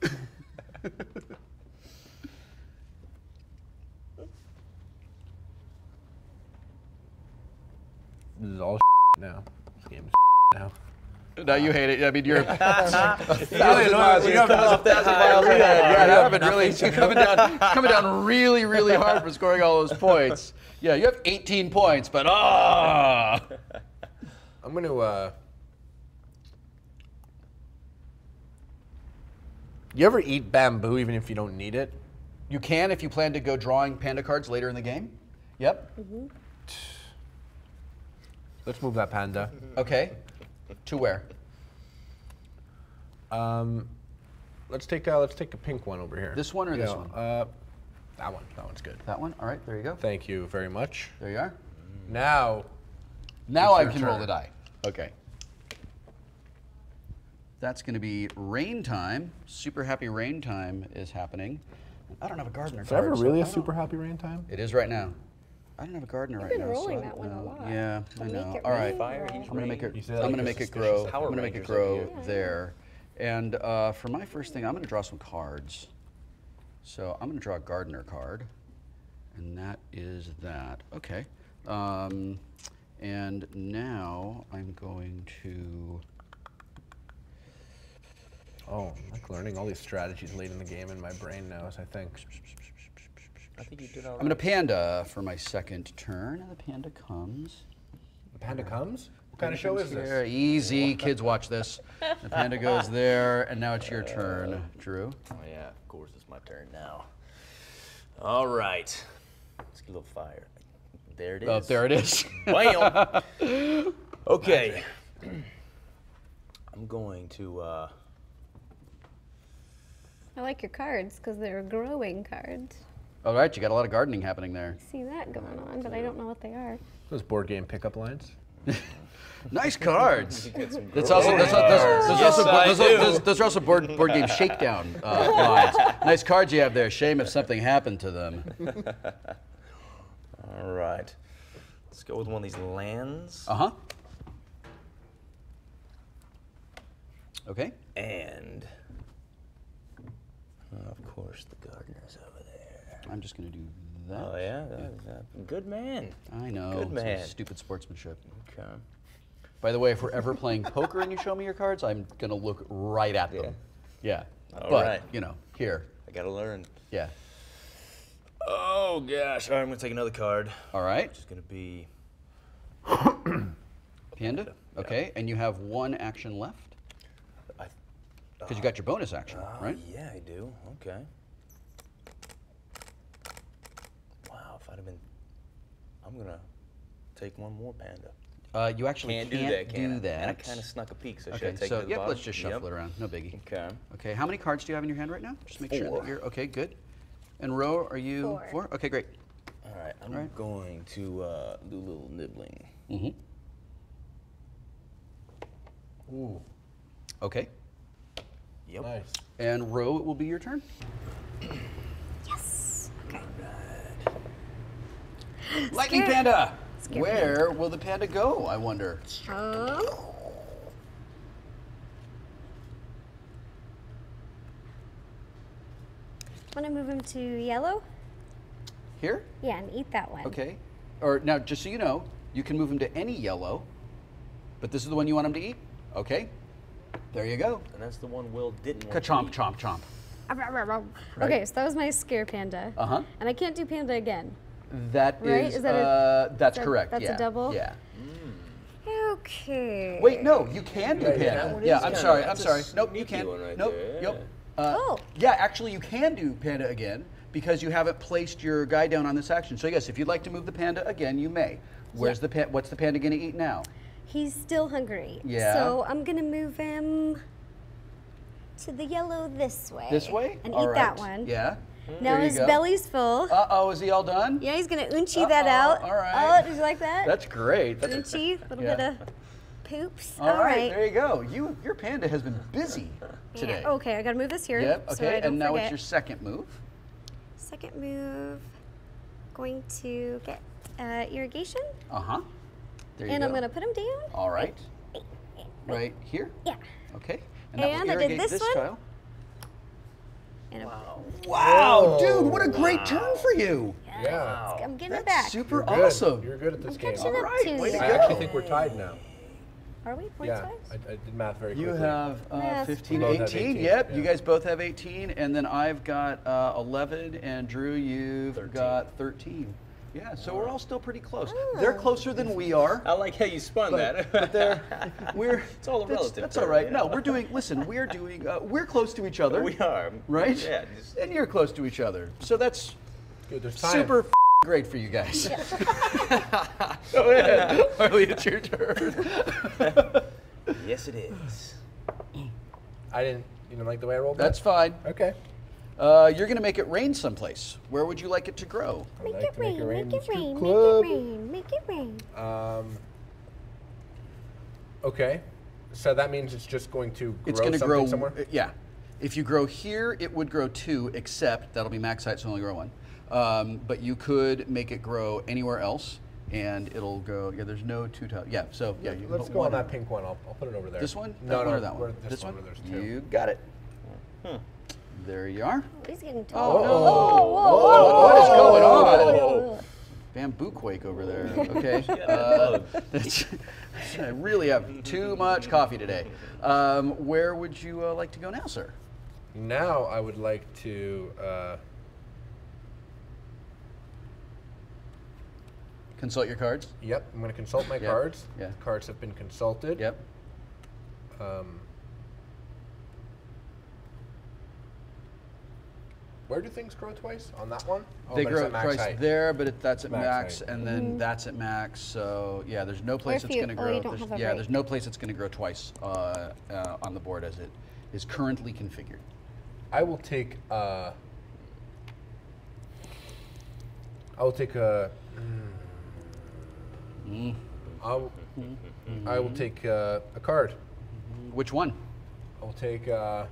this is all now. This game is now. No, you hate it. I mean, you're a thousand really miles. annoys You're me. a thousand miles ahead. Yeah, you haven't really. You're coming down, coming down really, really hard for scoring all those points. Yeah, you have eighteen points, but ah. I'm gonna. Uh, you ever eat bamboo even if you don't need it? You can if you plan to go drawing panda cards later in the game. Yep. Let's move that panda. Okay. To where? Um, let's take a, let's take a pink one over here. This one or this Yeah, one? Uh, that one. That one's good. That one. All right. There you go. Thank you very much. There you are. Now, Now I your can roll turn. the die. Okay. That's going to be rain time. Super happy rain time is happening. I don't have a gardener is there ever card, so really I a don't- super happy rain time? It is right now. I don't have a gardener right been now. rolling so I that don't one a know. lot. Yeah, I Make know. it All right. rain. Fire, he's I'm gonna make it. You say I'm that gonna like make you're it grow. suspicious Power I'm gonna make it Rangers over grow here. there. And uh, for my first thing, I'm gonna draw some cards. So I'm gonna draw a gardener card, and that is that. Okay. Um, and now I'm going to. Oh, learning all these strategies late in the game, and my brain knows, I think. I think you did all I'm right. going to panda for my second turn, and the panda comes. The panda comes? What kind of show is this? Here. Easy, kids watch this. The panda goes there, and now it's your turn, Drew. Oh yeah, of course it's my turn now. All right. Let's get a little fire. There it is. Oh, there it is. Bam! Okay. I'm going to, uh... I like your cards because they're growing cards. All right, you got a lot of gardening happening there. See that going on, but I don't know what they are. Those board game pickup lines? Nice cards. get some That's also that's, that's, that's Yes, also I those, do. those, those are also board board game shakedown uh, lines. Nice cards you have there. Shame if something happened to them. All right. Let's go with one of these lands. Uh huh. Okay. And, uh, of course, the gardener's over there. I'm just gonna do that. Oh, yeah? That- that- Good man. I know. Good some man. Stupid sportsmanship. Okay. By the way, if we're ever playing poker and you show me your cards, I'm gonna look right at them. Yeah. All but right. you know, here. I gotta learn. Yeah. Oh, gosh. All right, I'm gonna take another card. All right. Which is gonna be... Panda. Okay. And you have one action left I, because you got your bonus action, uh, right? Yeah, I do. Okay. Wow, if I'd have been... I'm gonna take one more panda. Uh, you actually Can't, can't do that, can I? that. And I kind of snuck a peek, so should Okay, I take so it to the yep, bottom? let's just shuffle Yep. it around. No biggie. Okay. Okay, how many cards do you have in your hand right now? Just make sure Four. that you're okay. Good. And Ro, are you Four. Okay, great. All right, I'm All right. going to uh, do a little nibbling. Mm-hmm. Ooh, Okay. Yep. nice. And Ro, it will be your turn. Yes. Okay. Lightning Scared. Panda. Scared. Where will the panda go? I wonder. Um. Want to move him to yellow? Here. Yeah, and eat that one. Okay. Or now, just so you know, you can move him to any yellow, but this is the one you want him to eat. Okay. There you go. And that's the one Will didn't want Ka-chomp, to eat. chomp, chomp. Okay, so that was my scare panda. Uh huh. And I can't do panda again. That is. Right? Is that a- uh, that's that- correct. that's a yeah. double? Yeah. Okay. Wait, no, you can do Yeah, yeah, panda. that one Yeah, is I'm kinda- sorry. I'm that's a sorry. Nope, you sneaky can't. one right nope. there, Yep. yeah. Uh, Oh. Yeah, actually, you can do panda again because you haven't placed your guy down on this action. So yes, if you'd like to move the panda again, you may. Where's the pa- What's the panda going to eat now? He's still hungry. Yeah. So I'm gonna move him to the yellow this way. This way? And All eat that right. one. Yeah. Now There you his go. belly's full. Uh oh, is he all done? Yeah, he's gonna unchi that Uh-oh, out. all right. Oh, did you like that? That's great. That's Unchi, a little Yeah. bit of poops. all right, There you go. You, your panda has been busy today. Yeah. Okay, I gotta move this here. Yep. So I Okay. don't And now forget. it's your second move. Second move. Going to get uh, irrigation, Uh huh. There you and go. I'm gonna put him down. All right. Right here. Yeah. Okay. And, that will And I did irrigate this one. tile. And Wow, dude, what a great turn for you. Yeah. I'm getting That's it back. super You're good. awesome. You're good at this I'm game. catching All up right, to way you. to I go. actually think we're tied now. Are we points Yeah, wise? I, I did math very You quickly. have uh, Yeah. fifteen, We both have eighteen. eighteen, Yep, you yeah. guys both have eighteen, and then I've got uh, eleven, and Drew, you've thirteen. got thirteen. Yeah, so we're all still pretty close. Oh. They're closer than we are. I like how you spun But, that. but they're, we're, It's all a that's, relative That's term, all right. yeah. No, we're doing, listen, we're doing, uh, we're close to each other. We are. Right? Yeah. Just, And you're close to each other. So that's Good, there's time. super f- great for you guys. Go ahead. Harley, it's your turn. yes, it is. I didn't, you didn't like the way I rolled that? That's fine. Okay. Uh, you're going to make it rain someplace. Where would you like it to grow? I'd Make like it to make rain, a rain make it strip rain, make club. it rain, make it rain. Um, okay. So that means it's just going to grow It's going to something grow somewhere? uh, Yeah. If you grow here, it would grow two, except that'll be max height, so only grow one. Um, but you could make it grow anywhere else, and it'll go. Yeah, there's no two tiles. Yeah, so yeah, you can Let's put go on one that pink one. I'll, I'll put it over there. This one? No, that no, one or that where- one? This, one, where there's two. You got it. There you are. Oh, he's getting Oh, tall. no. whoa, whoa, Whoa, what is going on? whoa. Bamboo quake over there. Okay. Uh, that's- I really have too much coffee today. Um, where would you uh, like to go now, sir? Now I would like to. Uh, Consult your cards. Yep, I'm going to consult my Yep, cards. yeah. The cards have been consulted. Yep. Um, where do things grow twice? On that one? Oh, They but it's grow at max twice height. there, but it, that's at Max max, height. and then Mhm. that's at max. So yeah, there's no place if it's you- going to oh, grow. you don't There's- have a yeah, break. there's no place it's going to grow twice uh, uh, on the board as it is currently configured. I will take. Uh, I will take a. Mm. I'll, I will take uh, a card. Which one? I will take. Uh,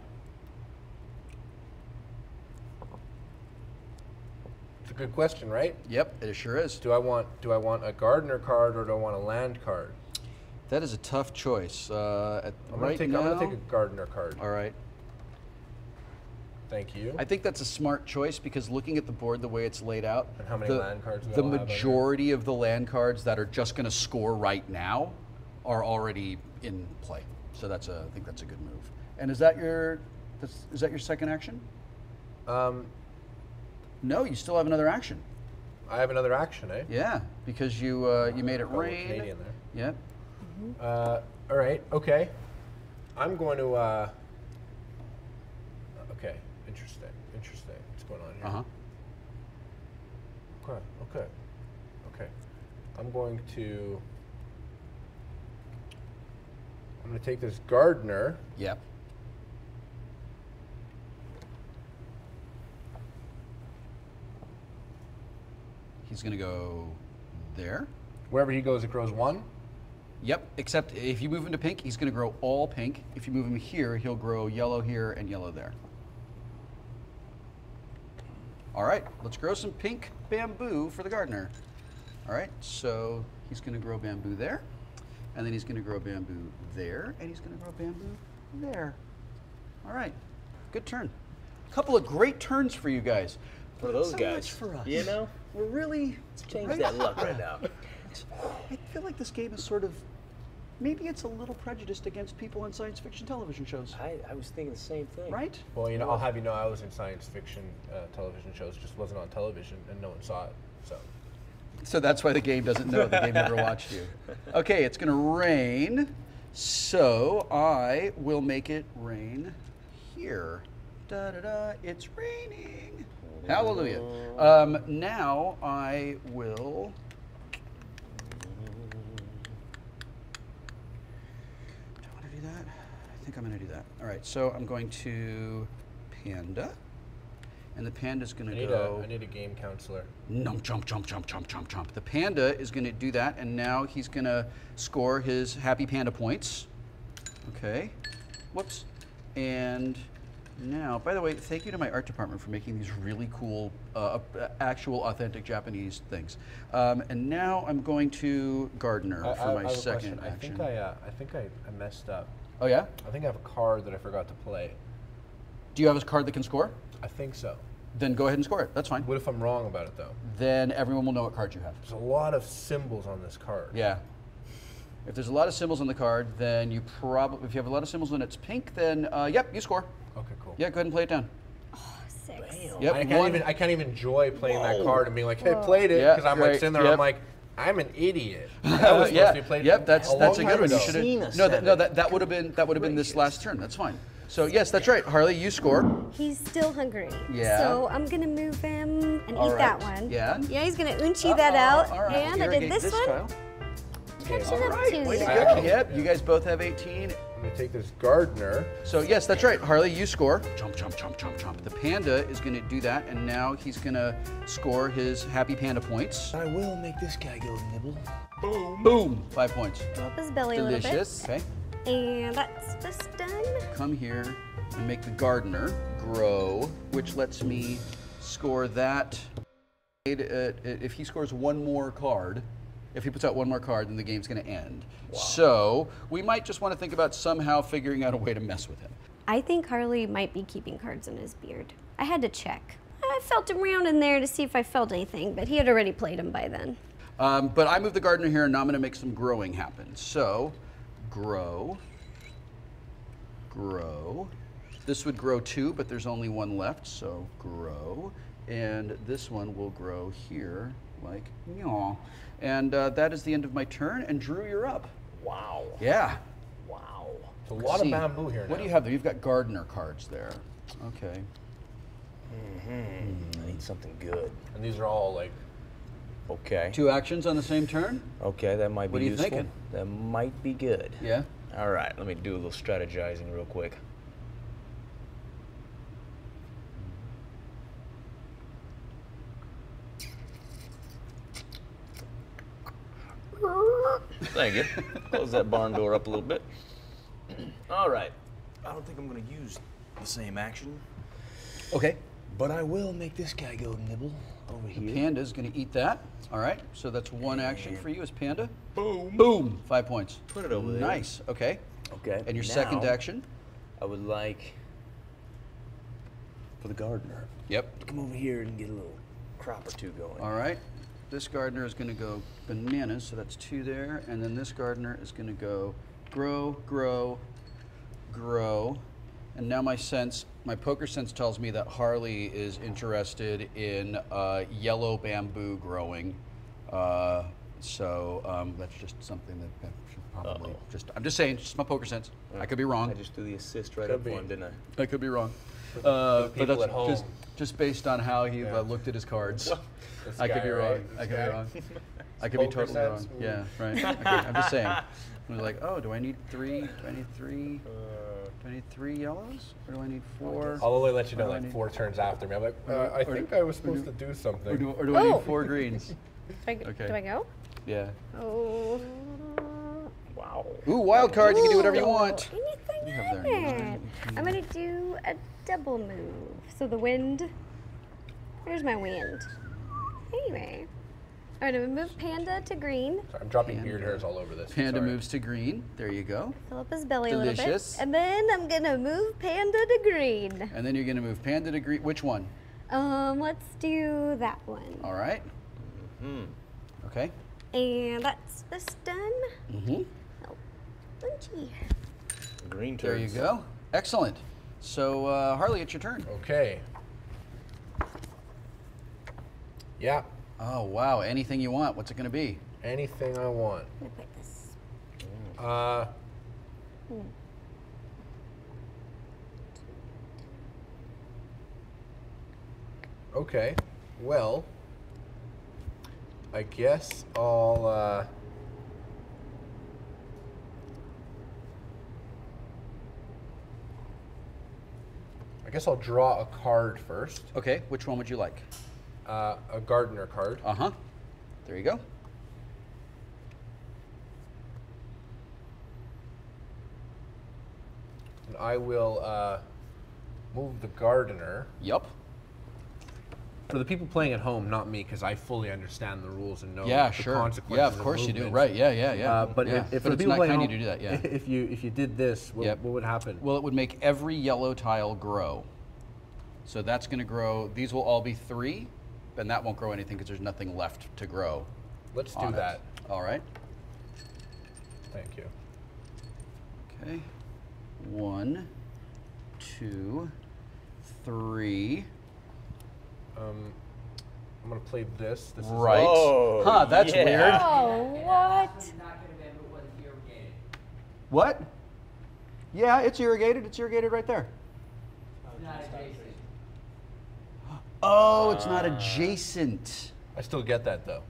it's a good question, right? Yep, it sure is. Do I want do I want a gardener card or do I want a land card? That is a tough choice. Uh, at, I'm right gonna take. now, I'm gonna take a gardener card. all right. Thank you. I think that's a smart choice because looking at the board the way it's laid out, And how many the, land cards we the all have on there? majority of the land cards that are just going to score right now are already in play. So that's a, I think that's a good move. And is that your, that's, is that your second action? Um, No, you still have another action. I have another action, eh? Yeah, because you uh, you made it Got a little rain. Canadian there. Yep. Uh, all right. Okay. I'm going to. Uh, okay. Interesting. Interesting. What's going on here? Uh huh. Okay. Okay. Okay. I'm going to. I'm going to take this gardener. Yep. He's gonna go there. Wherever he goes, it grows one. Yep, except if you move him to pink, he's gonna grow all pink. If you move him here, he'll grow yellow here and yellow there. All right, let's grow some pink bamboo for the gardener. All right, so he's gonna grow bamboo there, and then he's gonna grow bamboo there, and he's gonna grow bamboo there. All right, good turn. Couple of great turns for you guys. For But those so guys. much for us. You know? We're really Let's change right? that luck right now. I feel like this game is sort of, maybe it's a little prejudiced against people in science fiction television shows, I, I was thinking the same thing. right? Well, you know, I'll have you know, I was in science fiction uh, television shows, just wasn't on television, and no one saw it. So. So that's why the game doesn't know. The game never watched you. Okay, it's going to rain. So I will make it rain here. Da da da, it's raining. Hallelujah. Um, now I will. Do I want to do that? I think I'm going to do that. All right, so I'm going to Panda. And the panda's going I to need go. a I need a game counselor. Num jump jump jump jump jump jump. The panda is going to do that, and now he's going to score his happy panda points. Okay. Whoops. And now, by the way, thank you to my art department for making these really cool, uh, actual, authentic Japanese things. Um, and now I'm going to gardener I, for I- my I have a second question. action. I think I uh, I think I, I messed up. Oh yeah? I think I have a card that I forgot to play. Do you have a card that can score? I think so. Then go ahead and score it. That's fine. What if I'm wrong about it though? Then everyone will know what card you have. There's a lot of symbols on this card. Yeah. If there's a lot of symbols on the card, then you probably, if you have a lot of symbols and it's pink, then uh, yep, you score. Okay, cool. Yeah, go ahead and play it down. Six. Yep, I can't one- even I can't even enjoy playing that Whoa. card and being like, hey, played it, Yeah, because I'm like right, sitting there, yep. I'm like, I'm an idiot. That was supposed yeah, to be played yep, that's a that's a long good time one. You ago. should Seen have. a No, that, no, seven. that that would have been that would have been this last turn. That's fine. So yes, that's right, Harley. You score. He's still hungry. Yeah. So I'm gonna move him and All eat that right. one. Yeah. Yeah, he's gonna unchi that Uh-oh, out. all right, And I did irrigate this, one. tile. Catching All up right, to way to you. go. Actually, Yep, yeah. you guys both have eighteen. I'm gonna take this gardener. So yes, that's right, Harley. You score. Jump, jump, jump, jump, jump. The panda is going to do that, and now he's going to score his happy panda points. I will make this guy go nibble. Boom, five points. Blow up his belly Delicious. a little Okay, bit. And that's just done. come here and make the gardener grow, which lets me score that. If he scores one more card, if he puts out one more card, then the game's going to end. So we might just want to think about somehow figuring out a way to mess with him. I think Harley might be keeping cards in his beard. I had to check. I felt around in there to see if I felt anything, but he had already played them by then. Um, but I moved the gardener here, and now I'm going to make some growing happen. So, grow, grow, This would grow two, but there's only one left, so grow. And this one will grow here, like, yaw. And uh, that is the end of my turn, and Drew, you're up. Wow. Yeah. Wow. It's a lot See, of bamboo here now. What do you have there? You've got gardener cards there. Okay. Mm-hmm. I need something good. And these are all like... Okay. Two actions on the same turn? Okay, that might be What are you useful. thinking? That might be good. Yeah? All right, let me do a little strategizing real quick. Thank you. Close that barn door up a little bit. All right. I don't think I'm going to use the same action, Okay. but I will make this guy go nibble over here. Panda's going to eat that. All right. So that's one action for you as Panda. Boom. Boom. Five points. Put it over there. Nice. Okay. Okay. And your now, second action? I would like for the gardener Yep. to come over here and get a little crop or two going. All right. This gardener is going to go bananas, so that's two there. And then this gardener is going to go grow, grow, grow. And now my sense, my poker sense tells me that Harley is interested in uh, yellow bamboo growing. Uh, so um, that's just something that I should probably Uh-oh. just, I'm just saying, just my poker sense. I could be wrong. I just threw the assist right Could up be. for him, didn't I? I could be wrong. Uh, but people that's at home. just, just based on how he Yeah. uh, looked at his cards. This I could guy, be wrong. right? I This could guy. be wrong. I could be Poker totally wrong. sense? Yeah, right. Okay, I'm just saying. I was like, oh, do I need three? Do I need three? Do I need three yellows? Or do I need four? I'll only let you know Or do I like need- four turns after me. I'm like, uh, Or- I or- think I was or supposed do- to do Or something. do, or do I Oh. need four greens? Do I, Okay. do I go? Yeah. Oh. Wow. Ooh, wild card. You can do whatever you Ooh, want. Anything You have there happen. nine, I'm gonna do a double move. So the wind. Where's my wind? Anyway, I'm gonna move Panda to green. Sorry, I'm dropping Panda. beard hairs all over this. Panda Sorry. moves to green. There you go. Fill up his belly a Delicious. little bit, and then I'm gonna move Panda to green. And then you're going to move Panda to green. Which one? Um, let's do that one. All right. Hmm. Okay. And that's this done. Mm-hmm. Oh, punchy. Green turds. There you go. Excellent. So, uh, Harley, it's your turn. Okay. Yeah. Oh, wow. Anything you want. What's it going to be? Anything I want. I'm gonna put this. Uh. Okay. Well, I guess I'll. Uh, I guess I'll draw a card first. Okay. Which one would you like? Uh, a gardener card. Uh-huh. There you go. And I will uh, move the gardener. Yup. For the people playing at home, not me, because I fully understand the rules and know Yeah, the sure. consequences. Yeah, of course you do. movements. Right. Yeah, yeah, yeah. Uh, but yeah. if, if but for the it's people not playing kind at of you to do that, yeah. If you if you did this, what, Yep. what would happen? Well, it would make every yellow tile grow. So that's going to grow. These will all be three, and that won't grow anything because there's nothing left to grow. Let's do on it. that. All right. Thank you. Okay. One, two, three. Um, I'm gonna play this. This is Right. Oh, huh, that's yeah. weird. Oh, what? Did not get a bamboo, it wasn't irrigated. What? Yeah, it's irrigated. It's irrigated right there. It's not adjacent. Oh, it's not adjacent. I still get that though.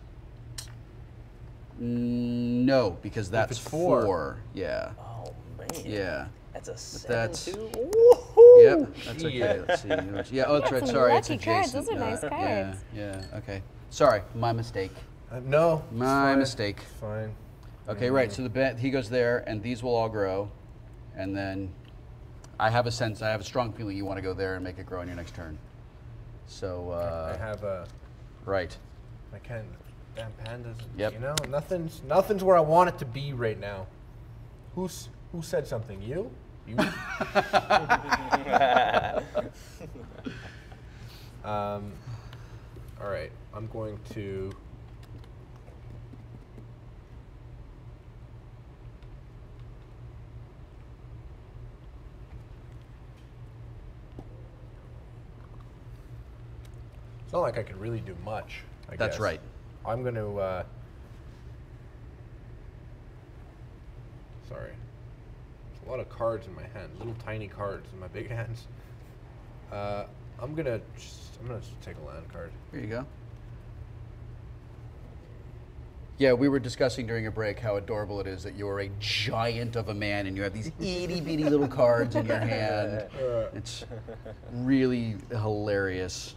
Mm, No, because that's it's four. four. Yeah. Oh man. Yeah. That's a seven that's- too. Yep. That's okay. Yeah. Let's see. Let's- Yeah. Oh, that's got right. some Sorry, it's lucky cards. adjacent. Those are nice Uh, cards. Yeah. Yeah. Okay. Sorry, my mistake. Uh, no. it's My fine. mistake. It's fine. Okay, right. So the ba- he goes there, and these will all grow, and then I have a sense, I have a strong feeling you want to go there and make it grow on your next turn. So, uh, I have a. right. I can't. Damn pandas. Yep. You know, nothing's nothing's where I want it to be right now. Who's who said something? You? You? um. All right. I'm going to. not like I could really do much. I That's guess. right. I'm going to. Uh, sorry. There's a lot of cards in my hand. Little tiny cards in my big hands. Uh, I'm gonna. Just, I'm gonna just take a land card. Here you go. Yeah, we were discussing during a break how adorable it is that you're a giant of a man and you have these itty bitty little cards in your hand. It's really hilarious.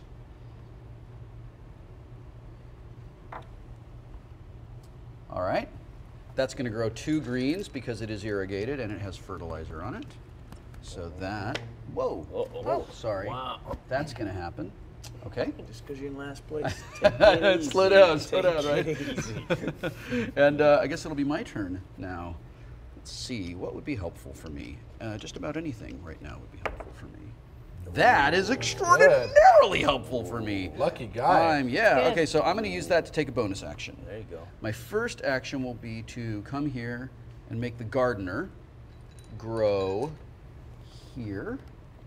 All right. That's going to grow two greens because it is irrigated and it has fertilizer on it. So that, whoa, Uh-oh. whoa, sorry. Wow. That's going to happen. Okay. Just because you're in last place. Take it easy. Slow down, slow Take down, right? it easy. And uh, I guess it'll be my turn now. Let's see, what would be helpful for me? Uh, just about anything right now would be helpful for me. That is extraordinarily helpful for me. Lucky guy. Um, yeah, Good. okay, so I'm gonna use that to take a bonus action. There you go. My first action will be to come here and make the gardener grow here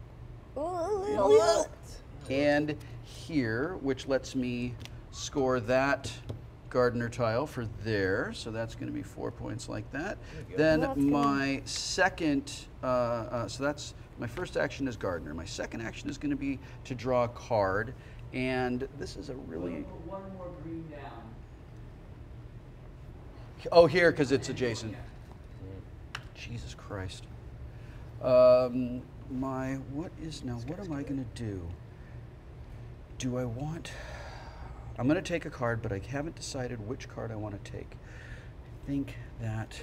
and here, which lets me score that gardener tile for there. So that's going to be four points like that. Then That's good. my second, uh, uh, so that's my first action is gardener. My second action is going to be to draw a card, and this is a really One more green down. oh here because it's adjacent. Jesus Christ. Um, my what is now? What am I going to do? Do I want? I'm going to take a card, but I haven't decided which card I want to take. I think that.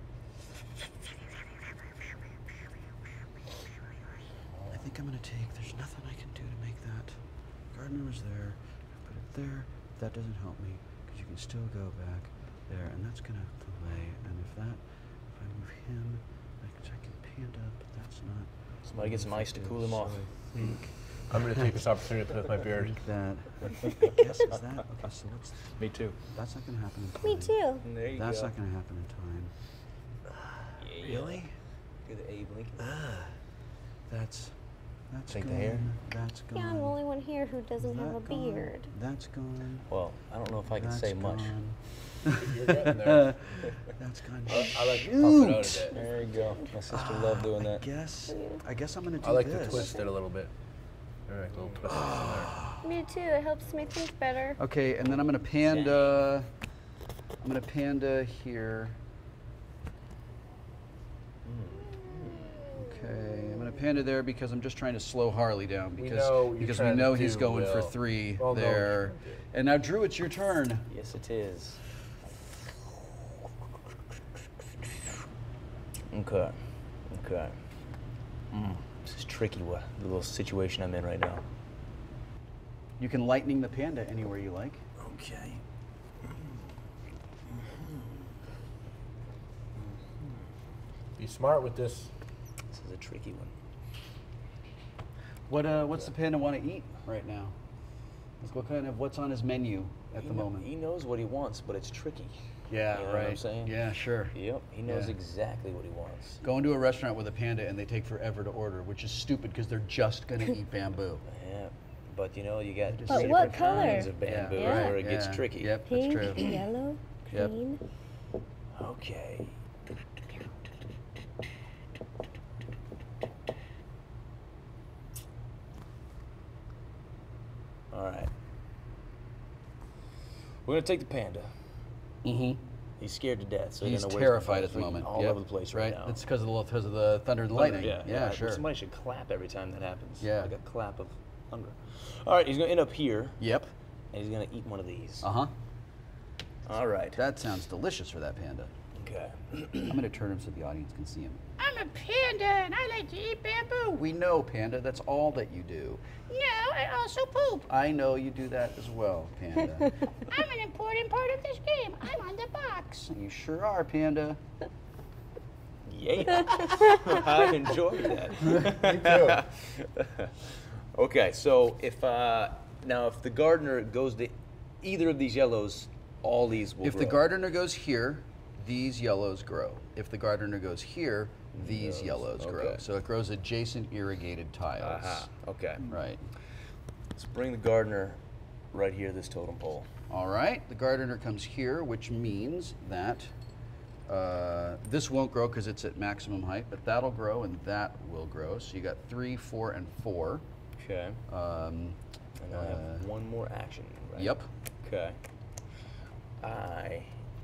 I think I'm going to take. There's nothing I can do to make that. Gardener was there. I put it there. That doesn't help me because you can still go back there, and that's going to delay. And if that, if I move him, I can, I can panda, but that's not. Somebody get some ice to cool him So off. I think. I'm going to take this opportunity to put my I beard. think that. I guess is that. Okay, so what's. Me too. That's not going to happen in time. Me too. There you That's go. not going to happen in time. Yeah. Really? Look at the Abe Lincoln. That's. That's Take the gone. hair? That's gone. Yeah, I'm the only one here who doesn't have a That gone. beard. That's gone. Well, I don't know if I can That's say much. gone. You're getting there. That's gone. I, I like to puff it out a Shoot. bit. There you go. My sister loved doing I that. guess. I guess I'm gonna do I like this. to twist it a little bit. There, like little twists in there. Me too. It helps me think better. Okay, and then I'm gonna panda. I'm gonna panda here. Okay, I'm gonna panda there because I'm just trying to slow Harley down We because know you're because we trying to know he's do, going for Will. three Well, no, you're there. trying to do. And now Drew, it's your turn. Yes, it is. Okay. Okay. Mm. This is tricky. What the little situation I'm in right now. You can lightning the panda anywhere you like. Okay. Be smart with this. This is a tricky one. What uh, what's the panda want to eat right now? Like, what kind of what's on his menu at He the kno- moment? He knows what he wants, but it's tricky. Yeah, You know right. what I'm saying? Yeah, sure. Yep. He knows Yeah. exactly what he wants. Go into a restaurant with a panda and they take forever to order, which is stupid because they're just gonna eat bamboo. Yeah. But you know, you got But different what color? kinds of bamboo Yeah. where it gets Yeah. tricky. Yep, Pink, that's true. yellow, Yep. green. Okay. All right. We're gonna take the panda. Mm-hmm. He's scared to death, so He's gonna terrified at the freaking moment. all Yep. over the place right, now. It's because of the because of the thunder and the lightning. Yeah, yeah, yeah. sure. Somebody should clap every time that happens. Yeah. Like a clap of thunder. All right, he's gonna end up here, Yep. and he's gonna eat one of these. Uh huh. All right. That sounds delicious for that panda. Okay. I'm gonna turn him so the audience can see him. I'm a panda and I like to eat bamboo. We know, panda. That's all that you do. No, I also poop. I know you do that as well, panda. I'm an important part of this game. I'm on the box. You sure are, panda. Yeah. I enjoyed that. Me too. Okay, so if uh, now if the gardener goes to either of these yellows, all these will If grow. the gardener goes here, these yellows grow. If the gardener goes here, these Those, yellows grow. okay. So it grows adjacent irrigated tiles. Aha. Okay. Right. Let's bring the gardener right here, this totem pole. All right, the gardener comes here, which means that uh, this won't grow because it's at maximum height, but that'll grow and that will grow. So you got three, four, and four. Okay. Um, and I have one more action, right? Yep. Okay. I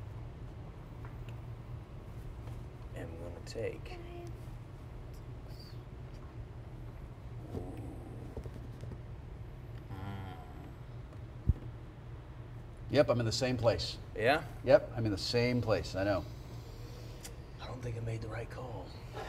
am going to take. Yep, I'm in the same place. Yeah? Yep, I'm in the same place, I know. I don't think I made the right call.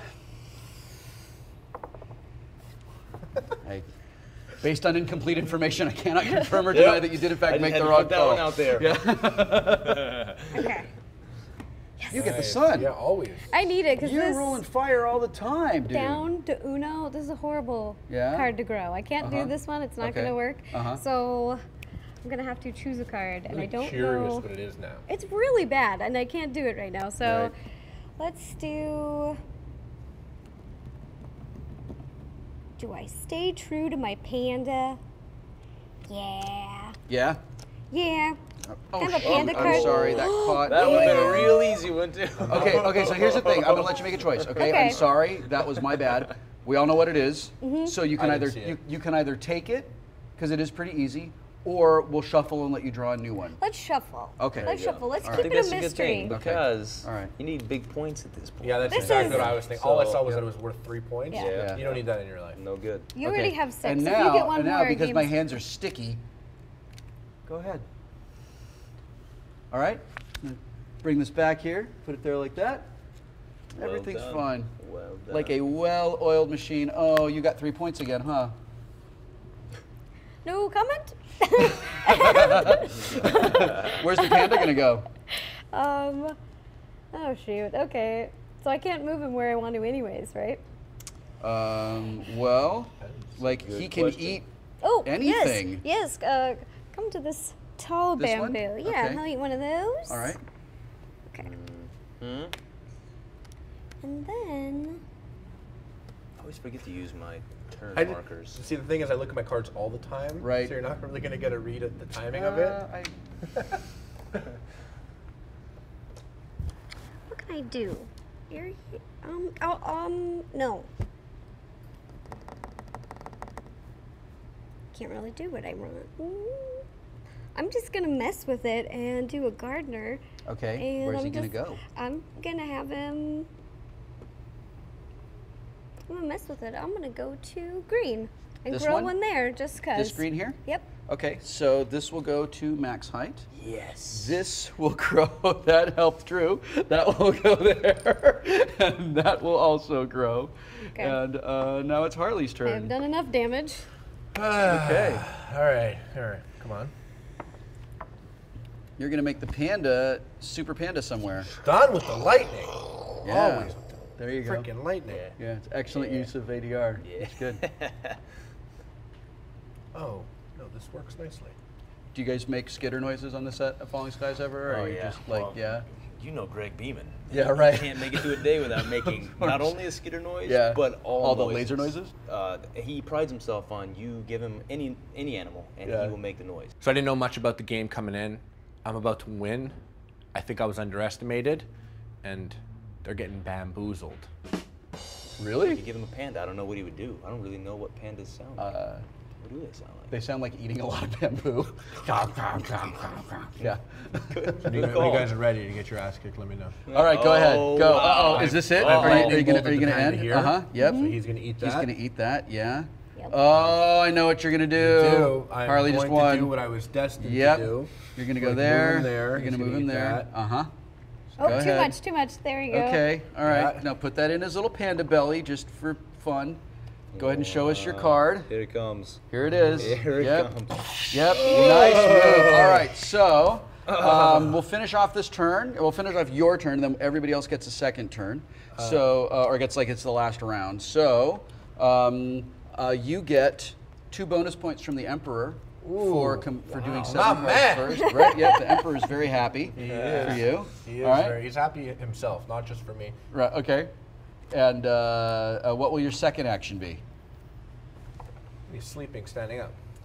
I, based on incomplete information, I cannot confirm or deny Yep. that you did in fact I just make had the to wrong put that call. one out there. Yeah. Okay. You get the Nice. sun. Yeah, always. I need it because You're this rolling fire all the time, dude. down to Uno, this is a horrible Yeah? card to grow. I can't Uh-huh. do this one. It's not Okay. going to work. Uh-huh. So I'm going to have to choose a card, and I don't curious know. what it is now. It's really bad, and I can't do it right now. So Right. let's do. Do I stay true to my panda? Yeah. Yeah? Yeah. Oh, Have a shoot, panda I'm card. sorry, that caught. That would have been Yeah. a real easy one, too. Okay, okay, so here's the thing. I'm gonna let you make a choice, okay? I'm Okay. sorry, that was my bad. We all know what it is. So you can I either didn't see you, it. you can either take it, because it is pretty easy, or we'll shuffle and let you draw a new one. Let's shuffle. Okay. Let's There you shuffle. Let's All I keep think it that's a a good mystery. thing Okay. because All right. you need big points at this point. Yeah, that's This exactly is- what I was thinking. All I So- saw was that it was worth three points. Yeah. Yeah. You don't need that in your life. No good. You already Okay. have six. And if now, you get one and now more, because game's- my hands are sticky, go ahead. All right, bring this back here, put it there like that. Well Everything's done. fine. Well done. Like a well-oiled machine. Oh, you got three points again, huh? No comment? Where's the panda gonna go? um. Oh shoot. Okay. So I can't move him where I want to, anyways, right? Um, well, like Good he can question. eat. Oh, Anything. Yes. Yes. Uh, come to this tall This one? bamboo. Yeah. Okay. I'll eat one of those. All right. Okay. Hmm? And then. I always forget to use my turn I did- markers. See, the thing is, I look at my cards all the time. Right. So you're not really going to get a read at the timing of it. Uh, I, What can I do? Here, um. Oh. Um. No. Can't really do what I want. Mm. I'm just gonna mess with it and do a gardener. okay. And Where's I'm he gonna just- go? I'm gonna have him. I'm gonna mess with it. I'm gonna go to green and This grow one? one? there just cause. This green here? Yep. Okay. So this will go to max height. Yes. This will grow. That helped Drew. That will go there, and that will also grow. Okay. And uh, now it's Harley's turn. I have done enough damage. Okay. All right. All right. Come on. You're gonna make the panda super panda somewhere. Done with the lightning. Yeah. Always. There you go. Freaking lightning. Yeah, it's excellent use of A D R. Yeah. It's good. Oh, no, this works nicely. Do you guys make skitter noises on the set of Falling Skies ever? Or Oh, are you yeah. just like, Well, yeah? You know Greg Beeman. Yeah, right. You can't make it through a day without making not only a skitter noise, Yeah. but all, All the noises. laser noises? Uh, he prides himself on you give him any any animal and Yeah. he will make the noise. So I didn't know much about the game coming in. I'm about to win. I think I was underestimated, and they're getting bamboozled. If you Really? give him a panda, I don't know what he would do. I don't really know what pandas sound like. Uh, what do they sound like? they sound like eating a lot of bamboo. Yeah. When you, when you guys are ready to get your ass kicked, let me know. All right, go ahead. Oh, Go. wow. Uh-oh, is this it? Oh. Are you, are you Lightning gonna, bolt are you at gonna the panda end? here. Uh-huh, yep. So he's gonna eat that. He's gonna eat that, yeah. Yep. Oh, I know what you're gonna do. do. I'm Harley going just won. to do what I was destined Yep. to do. You're gonna go Like, move there. him there. You're He's gonna move gonna him eat there. that. Uh-huh. Oh, Go too ahead. much, too much. There you go. Okay, all right. Yeah. Now put that in his little panda belly just for fun. Go ahead and show us your card. Here it comes. Here it is. Here it yep. comes. Yep. Nice move. All right. So um, we'll finish off this turn. We'll finish off your turn, and then everybody else gets a second turn. So uh, or gets like it's the last round. So um, uh, you get two bonus points from the Emperor for com- for doing seven My cards man. first. Right. Yep. The Emperor is very happy for you. He is All right. very, he's happy himself, not just for me. Right. Okay. And uh, uh, what will your second action be? He's sleeping, standing up.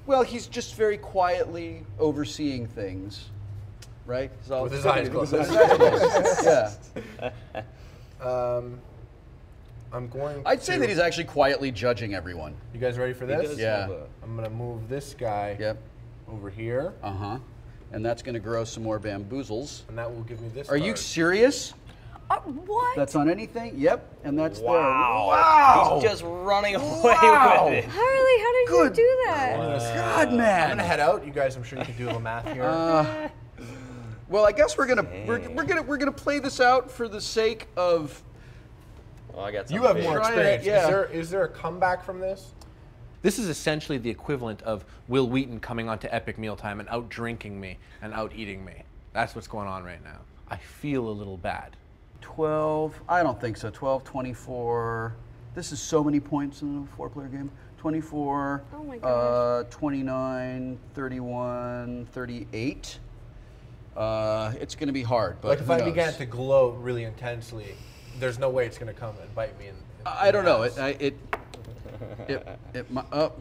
Well, he's just very quietly overseeing things, right? So With his eyes closed. With his eyes closed. Yeah. Um, I'm going. I'd say to- that he's actually quietly judging everyone. You guys ready for He this? does Yeah. have a- I'm gonna move this guy Yep. over here, Uh huh. And that's going to grow some more bamboozles. and that will give me this. Are you card. serious? Uh, what? That's on anything? Yep. And that's Wow. there. Wow. He's just running away Wow. with it. Harley, how did Good. you do that? God, I'm man. gonna head out. You guys, I'm sure you can do the math here. Uh, well, I guess we're gonna we're, we're gonna we're gonna play this out for the sake of. Oh, I got you something have big. more Try it, experience. yeah. Is there is there a comeback from this? This is essentially the equivalent of Will Wheaton coming onto Epic Mealtime and out drinking me and out eating me. That's what's going on right now. I feel a little bad. twelve, I don't think so. twelve, twenty-four. This is so many points in a four player game. twenty-four, Oh my uh, twenty-nine, thirty-one, thirty-eight. Uh, it's going to be hard, but Like if who I knows? began to gloat really intensely, there's no way it's going to come and bite me. In, in I don't the know. ass. It, I, it, it, it, my, up.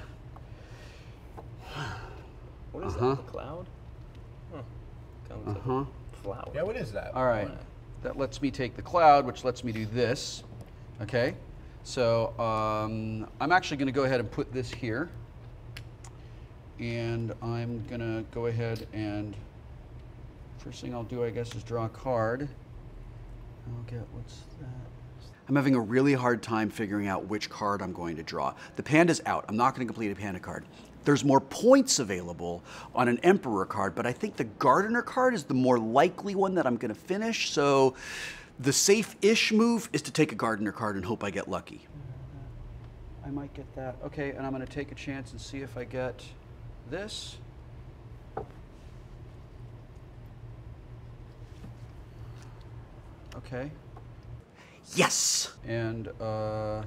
What is Uh-huh. that? The cloud? Huh. Kind of looks Uh-huh. like a flower. Yeah, what is that? All right. That lets me take the cloud, which lets me do this. Okay. So um, I'm actually going to go ahead and put this here. And I'm going to go ahead and first thing I'll do, I guess, is draw a card. I'll get, what's that? I'm having a really hard time figuring out which card I'm going to draw. The panda's out. I'm not going to complete a panda card. There's more points available on an emperor card, but I think the gardener card is the more likely one that I'm going to finish. So the safe-ish move is to take a gardener card and hope I get lucky. I might get that. Okay, and I'm going to take a chance and see if I get this. Okay. Yes! And uh,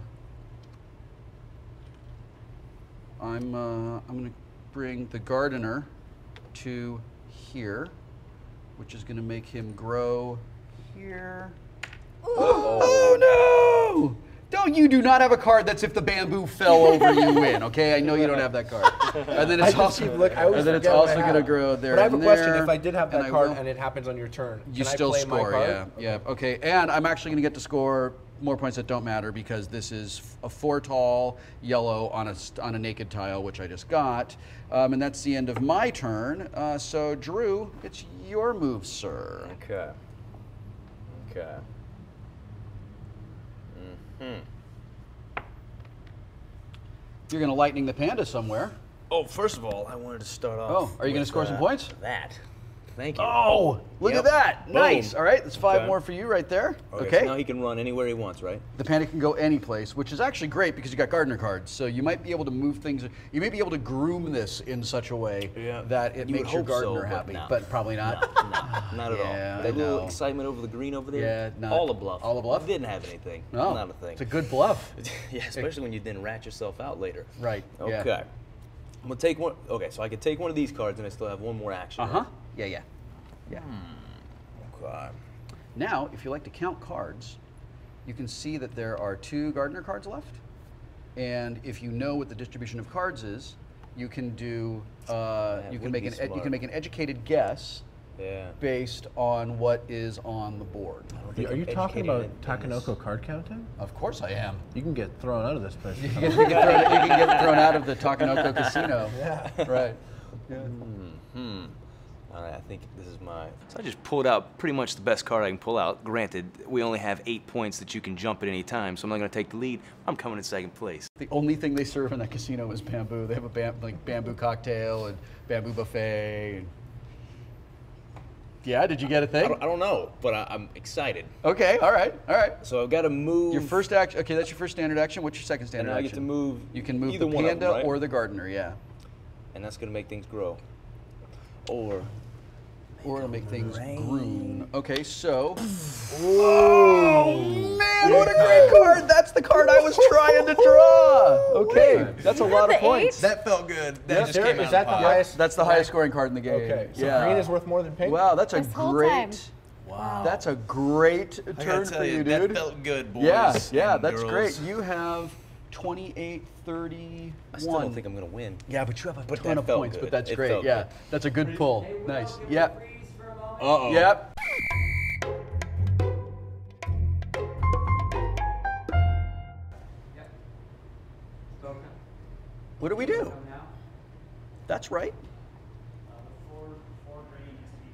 I'm, uh, I'm going to bring the gardener to here, which is going to make him grow here. Oh, no! Don't, you do not have a card that's if the bamboo fell over, you win, okay? I know you don't have that card. And then I it's just also, keep look, I always and then it's forget what also I going to have. grow there But I have a and question. there, If I did have that and I card will- and it happens on your turn, you can still I play score, my card? yeah, yeah, okay. And I'm actually going to get to score more points that don't matter because this is a four tall yellow on a st- on a naked tile, which I just got, um, and that's the end of my turn. Uh, so Drew, it's your move, sir. Okay. Okay. Hmm. You're going to lightning the panda somewhere. Oh, first of all, I wanted to start off. Oh, are you gonna with, score some uh, points? That. Thank you. Oh, look Yep. at that! Boom. Nice. All right, that's five Okay. more for you right there. Okay. Okay. So now he can run anywhere he wants, right? The panda can go any place, which is actually great because you got gardener cards. So you might be able to move things. You may be able to groom this in such a way Yeah. that it You would makes your hope so, gardener but happy, no. but probably not. No, no, not at Yeah, all. I That little know. excitement over the green over there. Yeah, not- all a bluff. all a bluff? Didn't have anything. No, Not a thing. it's a good bluff. Yeah, especially when you then rat yourself out later. Right. yeah. Okay. I'm gonna take one. Okay, so I could take one of these cards and I still have one more action. Uh huh. right? Yeah, yeah, yeah. Okay. Now, if you like to count cards, you can see that there are two gardener cards left. And if you know what the distribution of cards is, you can do. Uh, That you can would make be an ed- you smart. can make an educated guess Yeah. based on what is on the board. I don't Are think you I'm talking educated about in- in this. Takanoko card counting? Of course I am. You can get thrown out of this place. You can, you can throw, you can get thrown out of the Takanoko Casino. Yeah. Right. Hmm. All right, I think this is my. So I just pulled out pretty much the best card I can pull out. Granted, we only have eight points that you can jump at any time, so I'm not going to take the lead. I'm coming in second place. The only thing they serve in that casino is bamboo. They have a bam- like bamboo cocktail and bamboo buffet. And... Yeah, did you get a I thing? don't, I don't know, but I, I'm excited. Okay, all right, all right. So I've got to move. Your first action, okay, that's your first standard action. What's your second and standard I action? get to move. You can move either the one of panda them, right? or the gardener, yeah. And that's gonna make things grow. Or. Or it'll make things groom. Okay, so. Oh, Man, what a great card! That's the card I was trying to draw! Okay, that's a lot of the points. That felt good. That Yep. just There- came is out that of the pocket. highest? That's the highest scoring card in the game. Okay, so yeah. green is worth more than pink? Wow, that's a This whole great. time. Wow. That's a great I gotta turn tell for you, you, dude. that felt good, boys. Yeah, yeah, and that's girls. great. You have twenty-eight thirty-one. I still don't think I'm gonna win. Yeah, but you have a But ton that of felt points, good. but that's It great. felt Yeah, good. that's a good pull. Hey, Will, Nice. can we Yep. freeze for a moment? Uh-oh. Yep. Yep. Spoken. What do we do? Come now. That's right. Uh, the four, four green has to be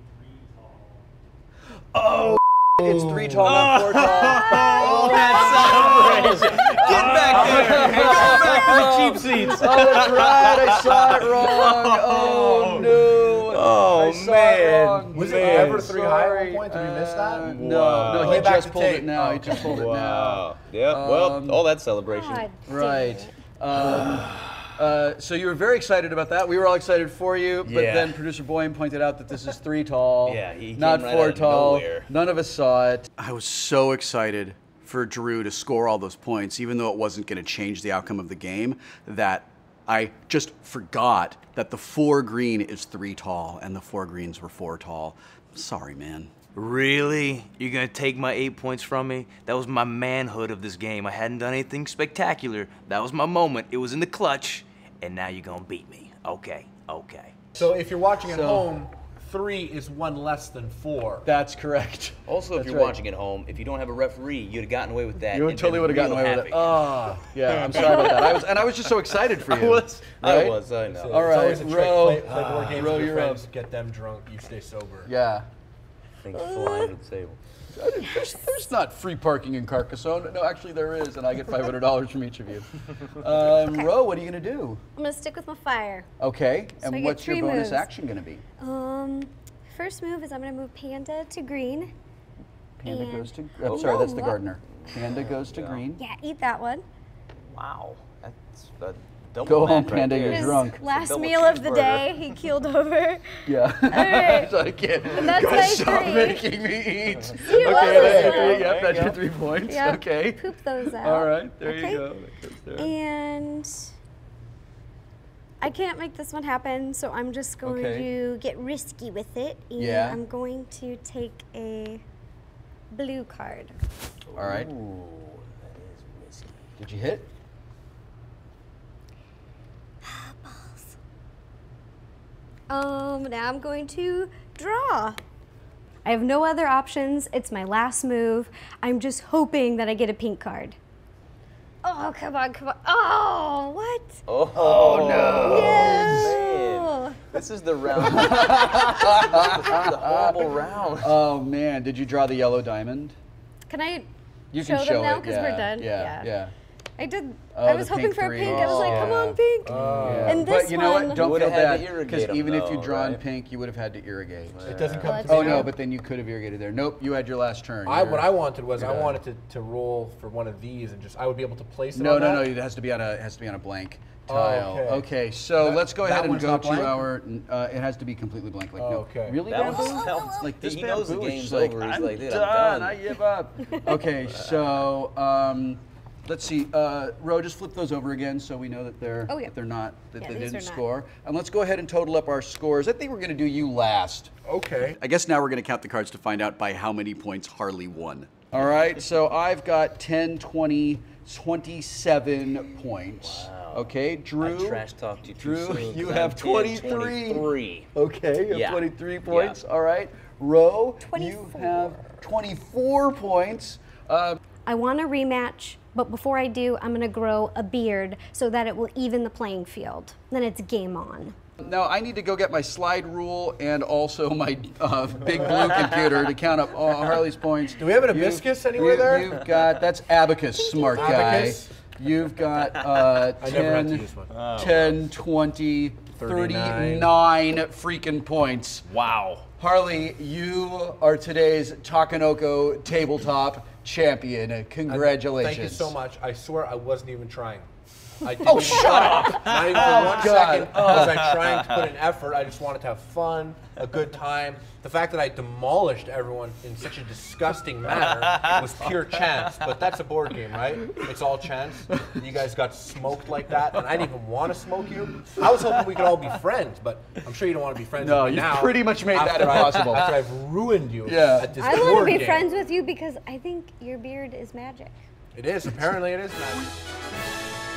three tall. Oh, it's three tall, not four tall. Oh, that celebration! Get back there! Go back to the cheap seats! Oh, that's right. I saw it wrong. Oh, no. Oh, I saw man. It wrong. Was it Man, ever three high at one sorry. point? Did we miss that? Uh, No, Wow. no, Play he back just the pulled tape. it now. He Okay. just pulled it now. Wow. Yeah, well, Um, all that celebration. God dang Right. it. Um, uh, so you were very excited about that. We were all excited for you, but Yeah. then producer Boyne pointed out that this is three tall, Yeah, he not came right four out of tall. nowhere. None of us saw it. I was so excited for Drew to score all those points, even though it wasn't going to change the outcome of the game, that I just forgot that the four green is three tall and the four greens were four tall. Sorry, man. Really? You're gonna take my eight points from me? That was my manhood of this game. I hadn't done anything spectacular. That was my moment. It was in the clutch, and now you're gonna beat me. Okay, okay. So if you're watching at So- home, three is one less than four. That's correct. Also, if That's you're right. watching at home, if you don't have a referee, you'd have gotten away with that. You and totally been would have gotten real away with it. happy. Oh, yeah. I'm sorry about that. I was, and I was just so excited for you. I was. I right? was. I know. So All it's right, always a trick. Ro. Play, play board games Ro, with your you're up. friends, get them drunk, you stay sober. Yeah. Things flying under the table. There's, there's not free parking in Carcassonne. No, actually there is, and I get five hundred dollars from each of you. Um, Ro, what are you going to do? I'm gonna stick with my fire. Okay, So I and get what's your three bonus moves. action going to be? Um, first move is I'm gonna move Panda to green. Panda And- goes to, I'm sorry, that's the Oh, gardener. Panda goes to green. Yeah, eat that one. Wow. That's a double Go home, match right Panda, there. you're His drunk. last double meal of the cheeseburger. day, he keeled over. Yeah. right. So I can't. That's Guys, my stop three. making me eat. You Okay, love that's this your one. three. Yep, There that's you your go. three points. Yep. Okay. Poop those out. All right, there Okay. you go. That goes there. And I can't make this one happen, so I'm just going Okay. to get risky with it. And Yeah. I'm going to take a blue card. All right. Ooh, that is risky. Did you hit? Um, now I'm going to draw. I have no other options. It's my last move. I'm just hoping that I get a pink card. Oh, come on, come on. Oh, what? Oh, no. No. Man. This is the round. This is the horrible round. Oh man, did you draw the yellow diamond? Can I You show can them show now it. because yeah, we're done? Yeah, yeah. I did. Oh, I was the hoping pink for three. a pink. I was like, come Oh. on, pink. Yeah. And this but you know one- what? Don't Would've feel had to bad irrigate 'em, even if you though, drawn right? pink, you would have had to irrigate. It doesn't come to Oh me no, now. but then you could have irrigated there. Nope, you had your last turn. I, You're- what I wanted was I you're done. wanted to, to roll for one of these and just I would be able to place it No, on no, that. no. It has to be on a it has to be on a blank Oh, tile. okay. Okay, so That- let's go that ahead and one's go not to blank? our. Uh, it has to be completely blank. Like Oh, no. okay. Really, That bamboo? was that Like this he knows the bamboo is game's just like, over. He's I'm like, dude, done. I'm I done. give up. Okay, so um, let's see. Uh, Ro, just flip those over again so we know that they're Oh, yeah. that they're not that Yeah, they these didn't are not. score. And let's go ahead and total up our scores. I think we're going to do you last. Okay. I guess now we're going to count the cards to find out by how many points Harley won. All right, so I've got ten, twenty, twenty-seven points. Wow. Okay, Drew. I trash talked you too Drew, soon, you 'cause have I'm ten, twenty-three. twenty-three. Okay, you have Yeah. twenty-three Yeah. points. All right. Ro, you twenty-four. have twenty-four points. Uh, I want a rematch, but before I do, I'm gonna grow a beard so that it will even the playing field. Then it's game on. now I need to go get my slide rule and also my uh, big blue computer to count up all Harley's points. Do we have an You've- hibiscus anywhere you- there? You've got, that's abacus, smart Abacus? guy. You've got uh, I never had to ten, use one. ten, twenty, thirty-nine. thirty-nine freaking points. Wow. Harley, you are today's Takanoko tabletop champion. Congratulations. Thank you so much. I swear I wasn't even trying. I didn't Oh, even shut try. up! Not even Oh, for one God. second was I trying to put an effort. I just wanted to have fun, a good time. The fact that I demolished everyone in such a disgusting manner was pure chance. But that's a board game, right? It's all chance. You guys got smoked like that, and I didn't even want to smoke you. I was hoping we could all be friends, but I'm sure you don't want to be friends No, with me you now. pretty much made that after I- impossible. after I've ruined you Yeah. at this I board want to be game. friends with you because I think your beard is magic. It is. Apparently, it is magic.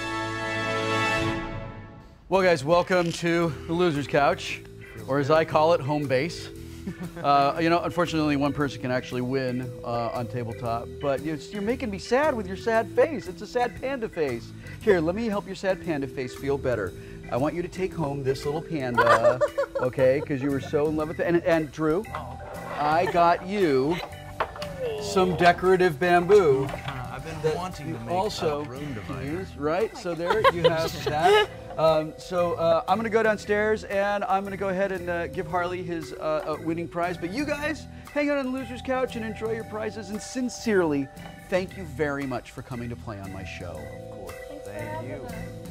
Well, guys, welcome to the Loser's Couch, or as I call it, home base. Uh, you know, unfortunately, only one person can actually win uh, on tabletop, but you're, you're making me sad with your sad face. It's a sad panda face. Here, let me help your sad panda face feel better. I want you to take home this little panda, okay, because you were so in love with it. And, and Drew, I got you some decorative bamboo. I've been that wanting to make also a room divider. use, right? So there you have that. Um, so uh, I'm gonna go downstairs and I'm gonna go ahead and uh, give Harley his uh, uh, winning prize. But you guys, hang out on the Loser's Couch and enjoy your prizes. And sincerely, thank you very much for coming to play on my show. Of course. Thank you.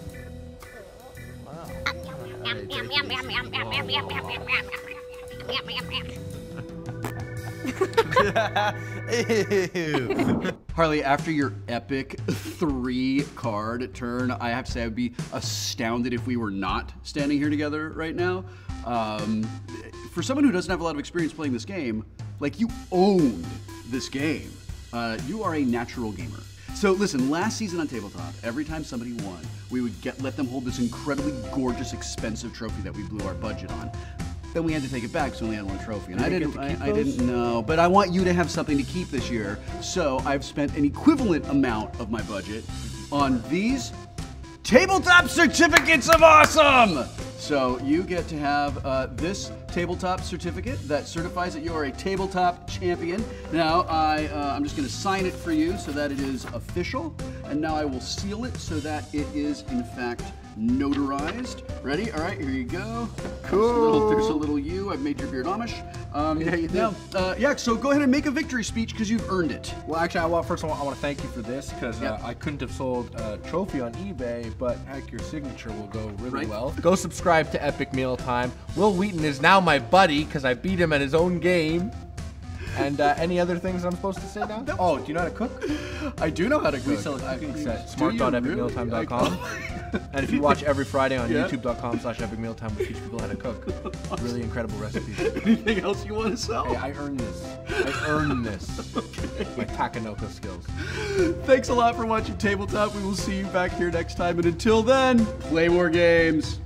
Harley, after your epic three card turn, I have to say I'd be astounded if we were not standing here together right now. Um, for someone who doesn't have a lot of experience playing this game, like you owned this game. Uh, you are a natural gamer. So listen, last season on Tabletop, every time somebody won, we would get let them hold this incredibly gorgeous, expensive trophy that we blew our budget on. Then we had to take it back, so we only had one trophy. And I didn't, I, I didn't know, but I want you to have something to keep this year. So I've spent an equivalent amount of my budget on these Tabletop Certificates of Awesome. So you get to have uh, this tabletop certificate that certifies that you are a tabletop champion. Now I, uh, I'm just going to sign it for you so that it is official, and now I will seal it so that it is in fact notarized. Ready? All right, here you go. Cool. There's a little, there's a little U. I've made your beard Amish. Um, Yeah, you did. now, uh, yeah, so go ahead and make a victory speech because you've earned it. Well, actually, I want first of all, I want to thank you for this because Yep. uh, I couldn't have sold a trophy on eBay, but heck, your signature will go really Right. well. Go subscribe to Epic Mealtime. Will Wheaton is now my buddy because I beat him at his own game. And uh, any other things I'm supposed to say now? Oh, do you know how to cook? I do know how to cook. We sell a cooking I- set, do smart you dot epic really? mealtime dot com. I- And if you watch every Friday on Yeah. youtube dot com slash epic mealtime, we teach people how to cook. Really incredible recipes. Anything else you want to sell? Hey, I earned this. I earned this. My Takanoko skills. Thanks a lot for watching Tabletop. We will see you back here next time. And until then, play more games.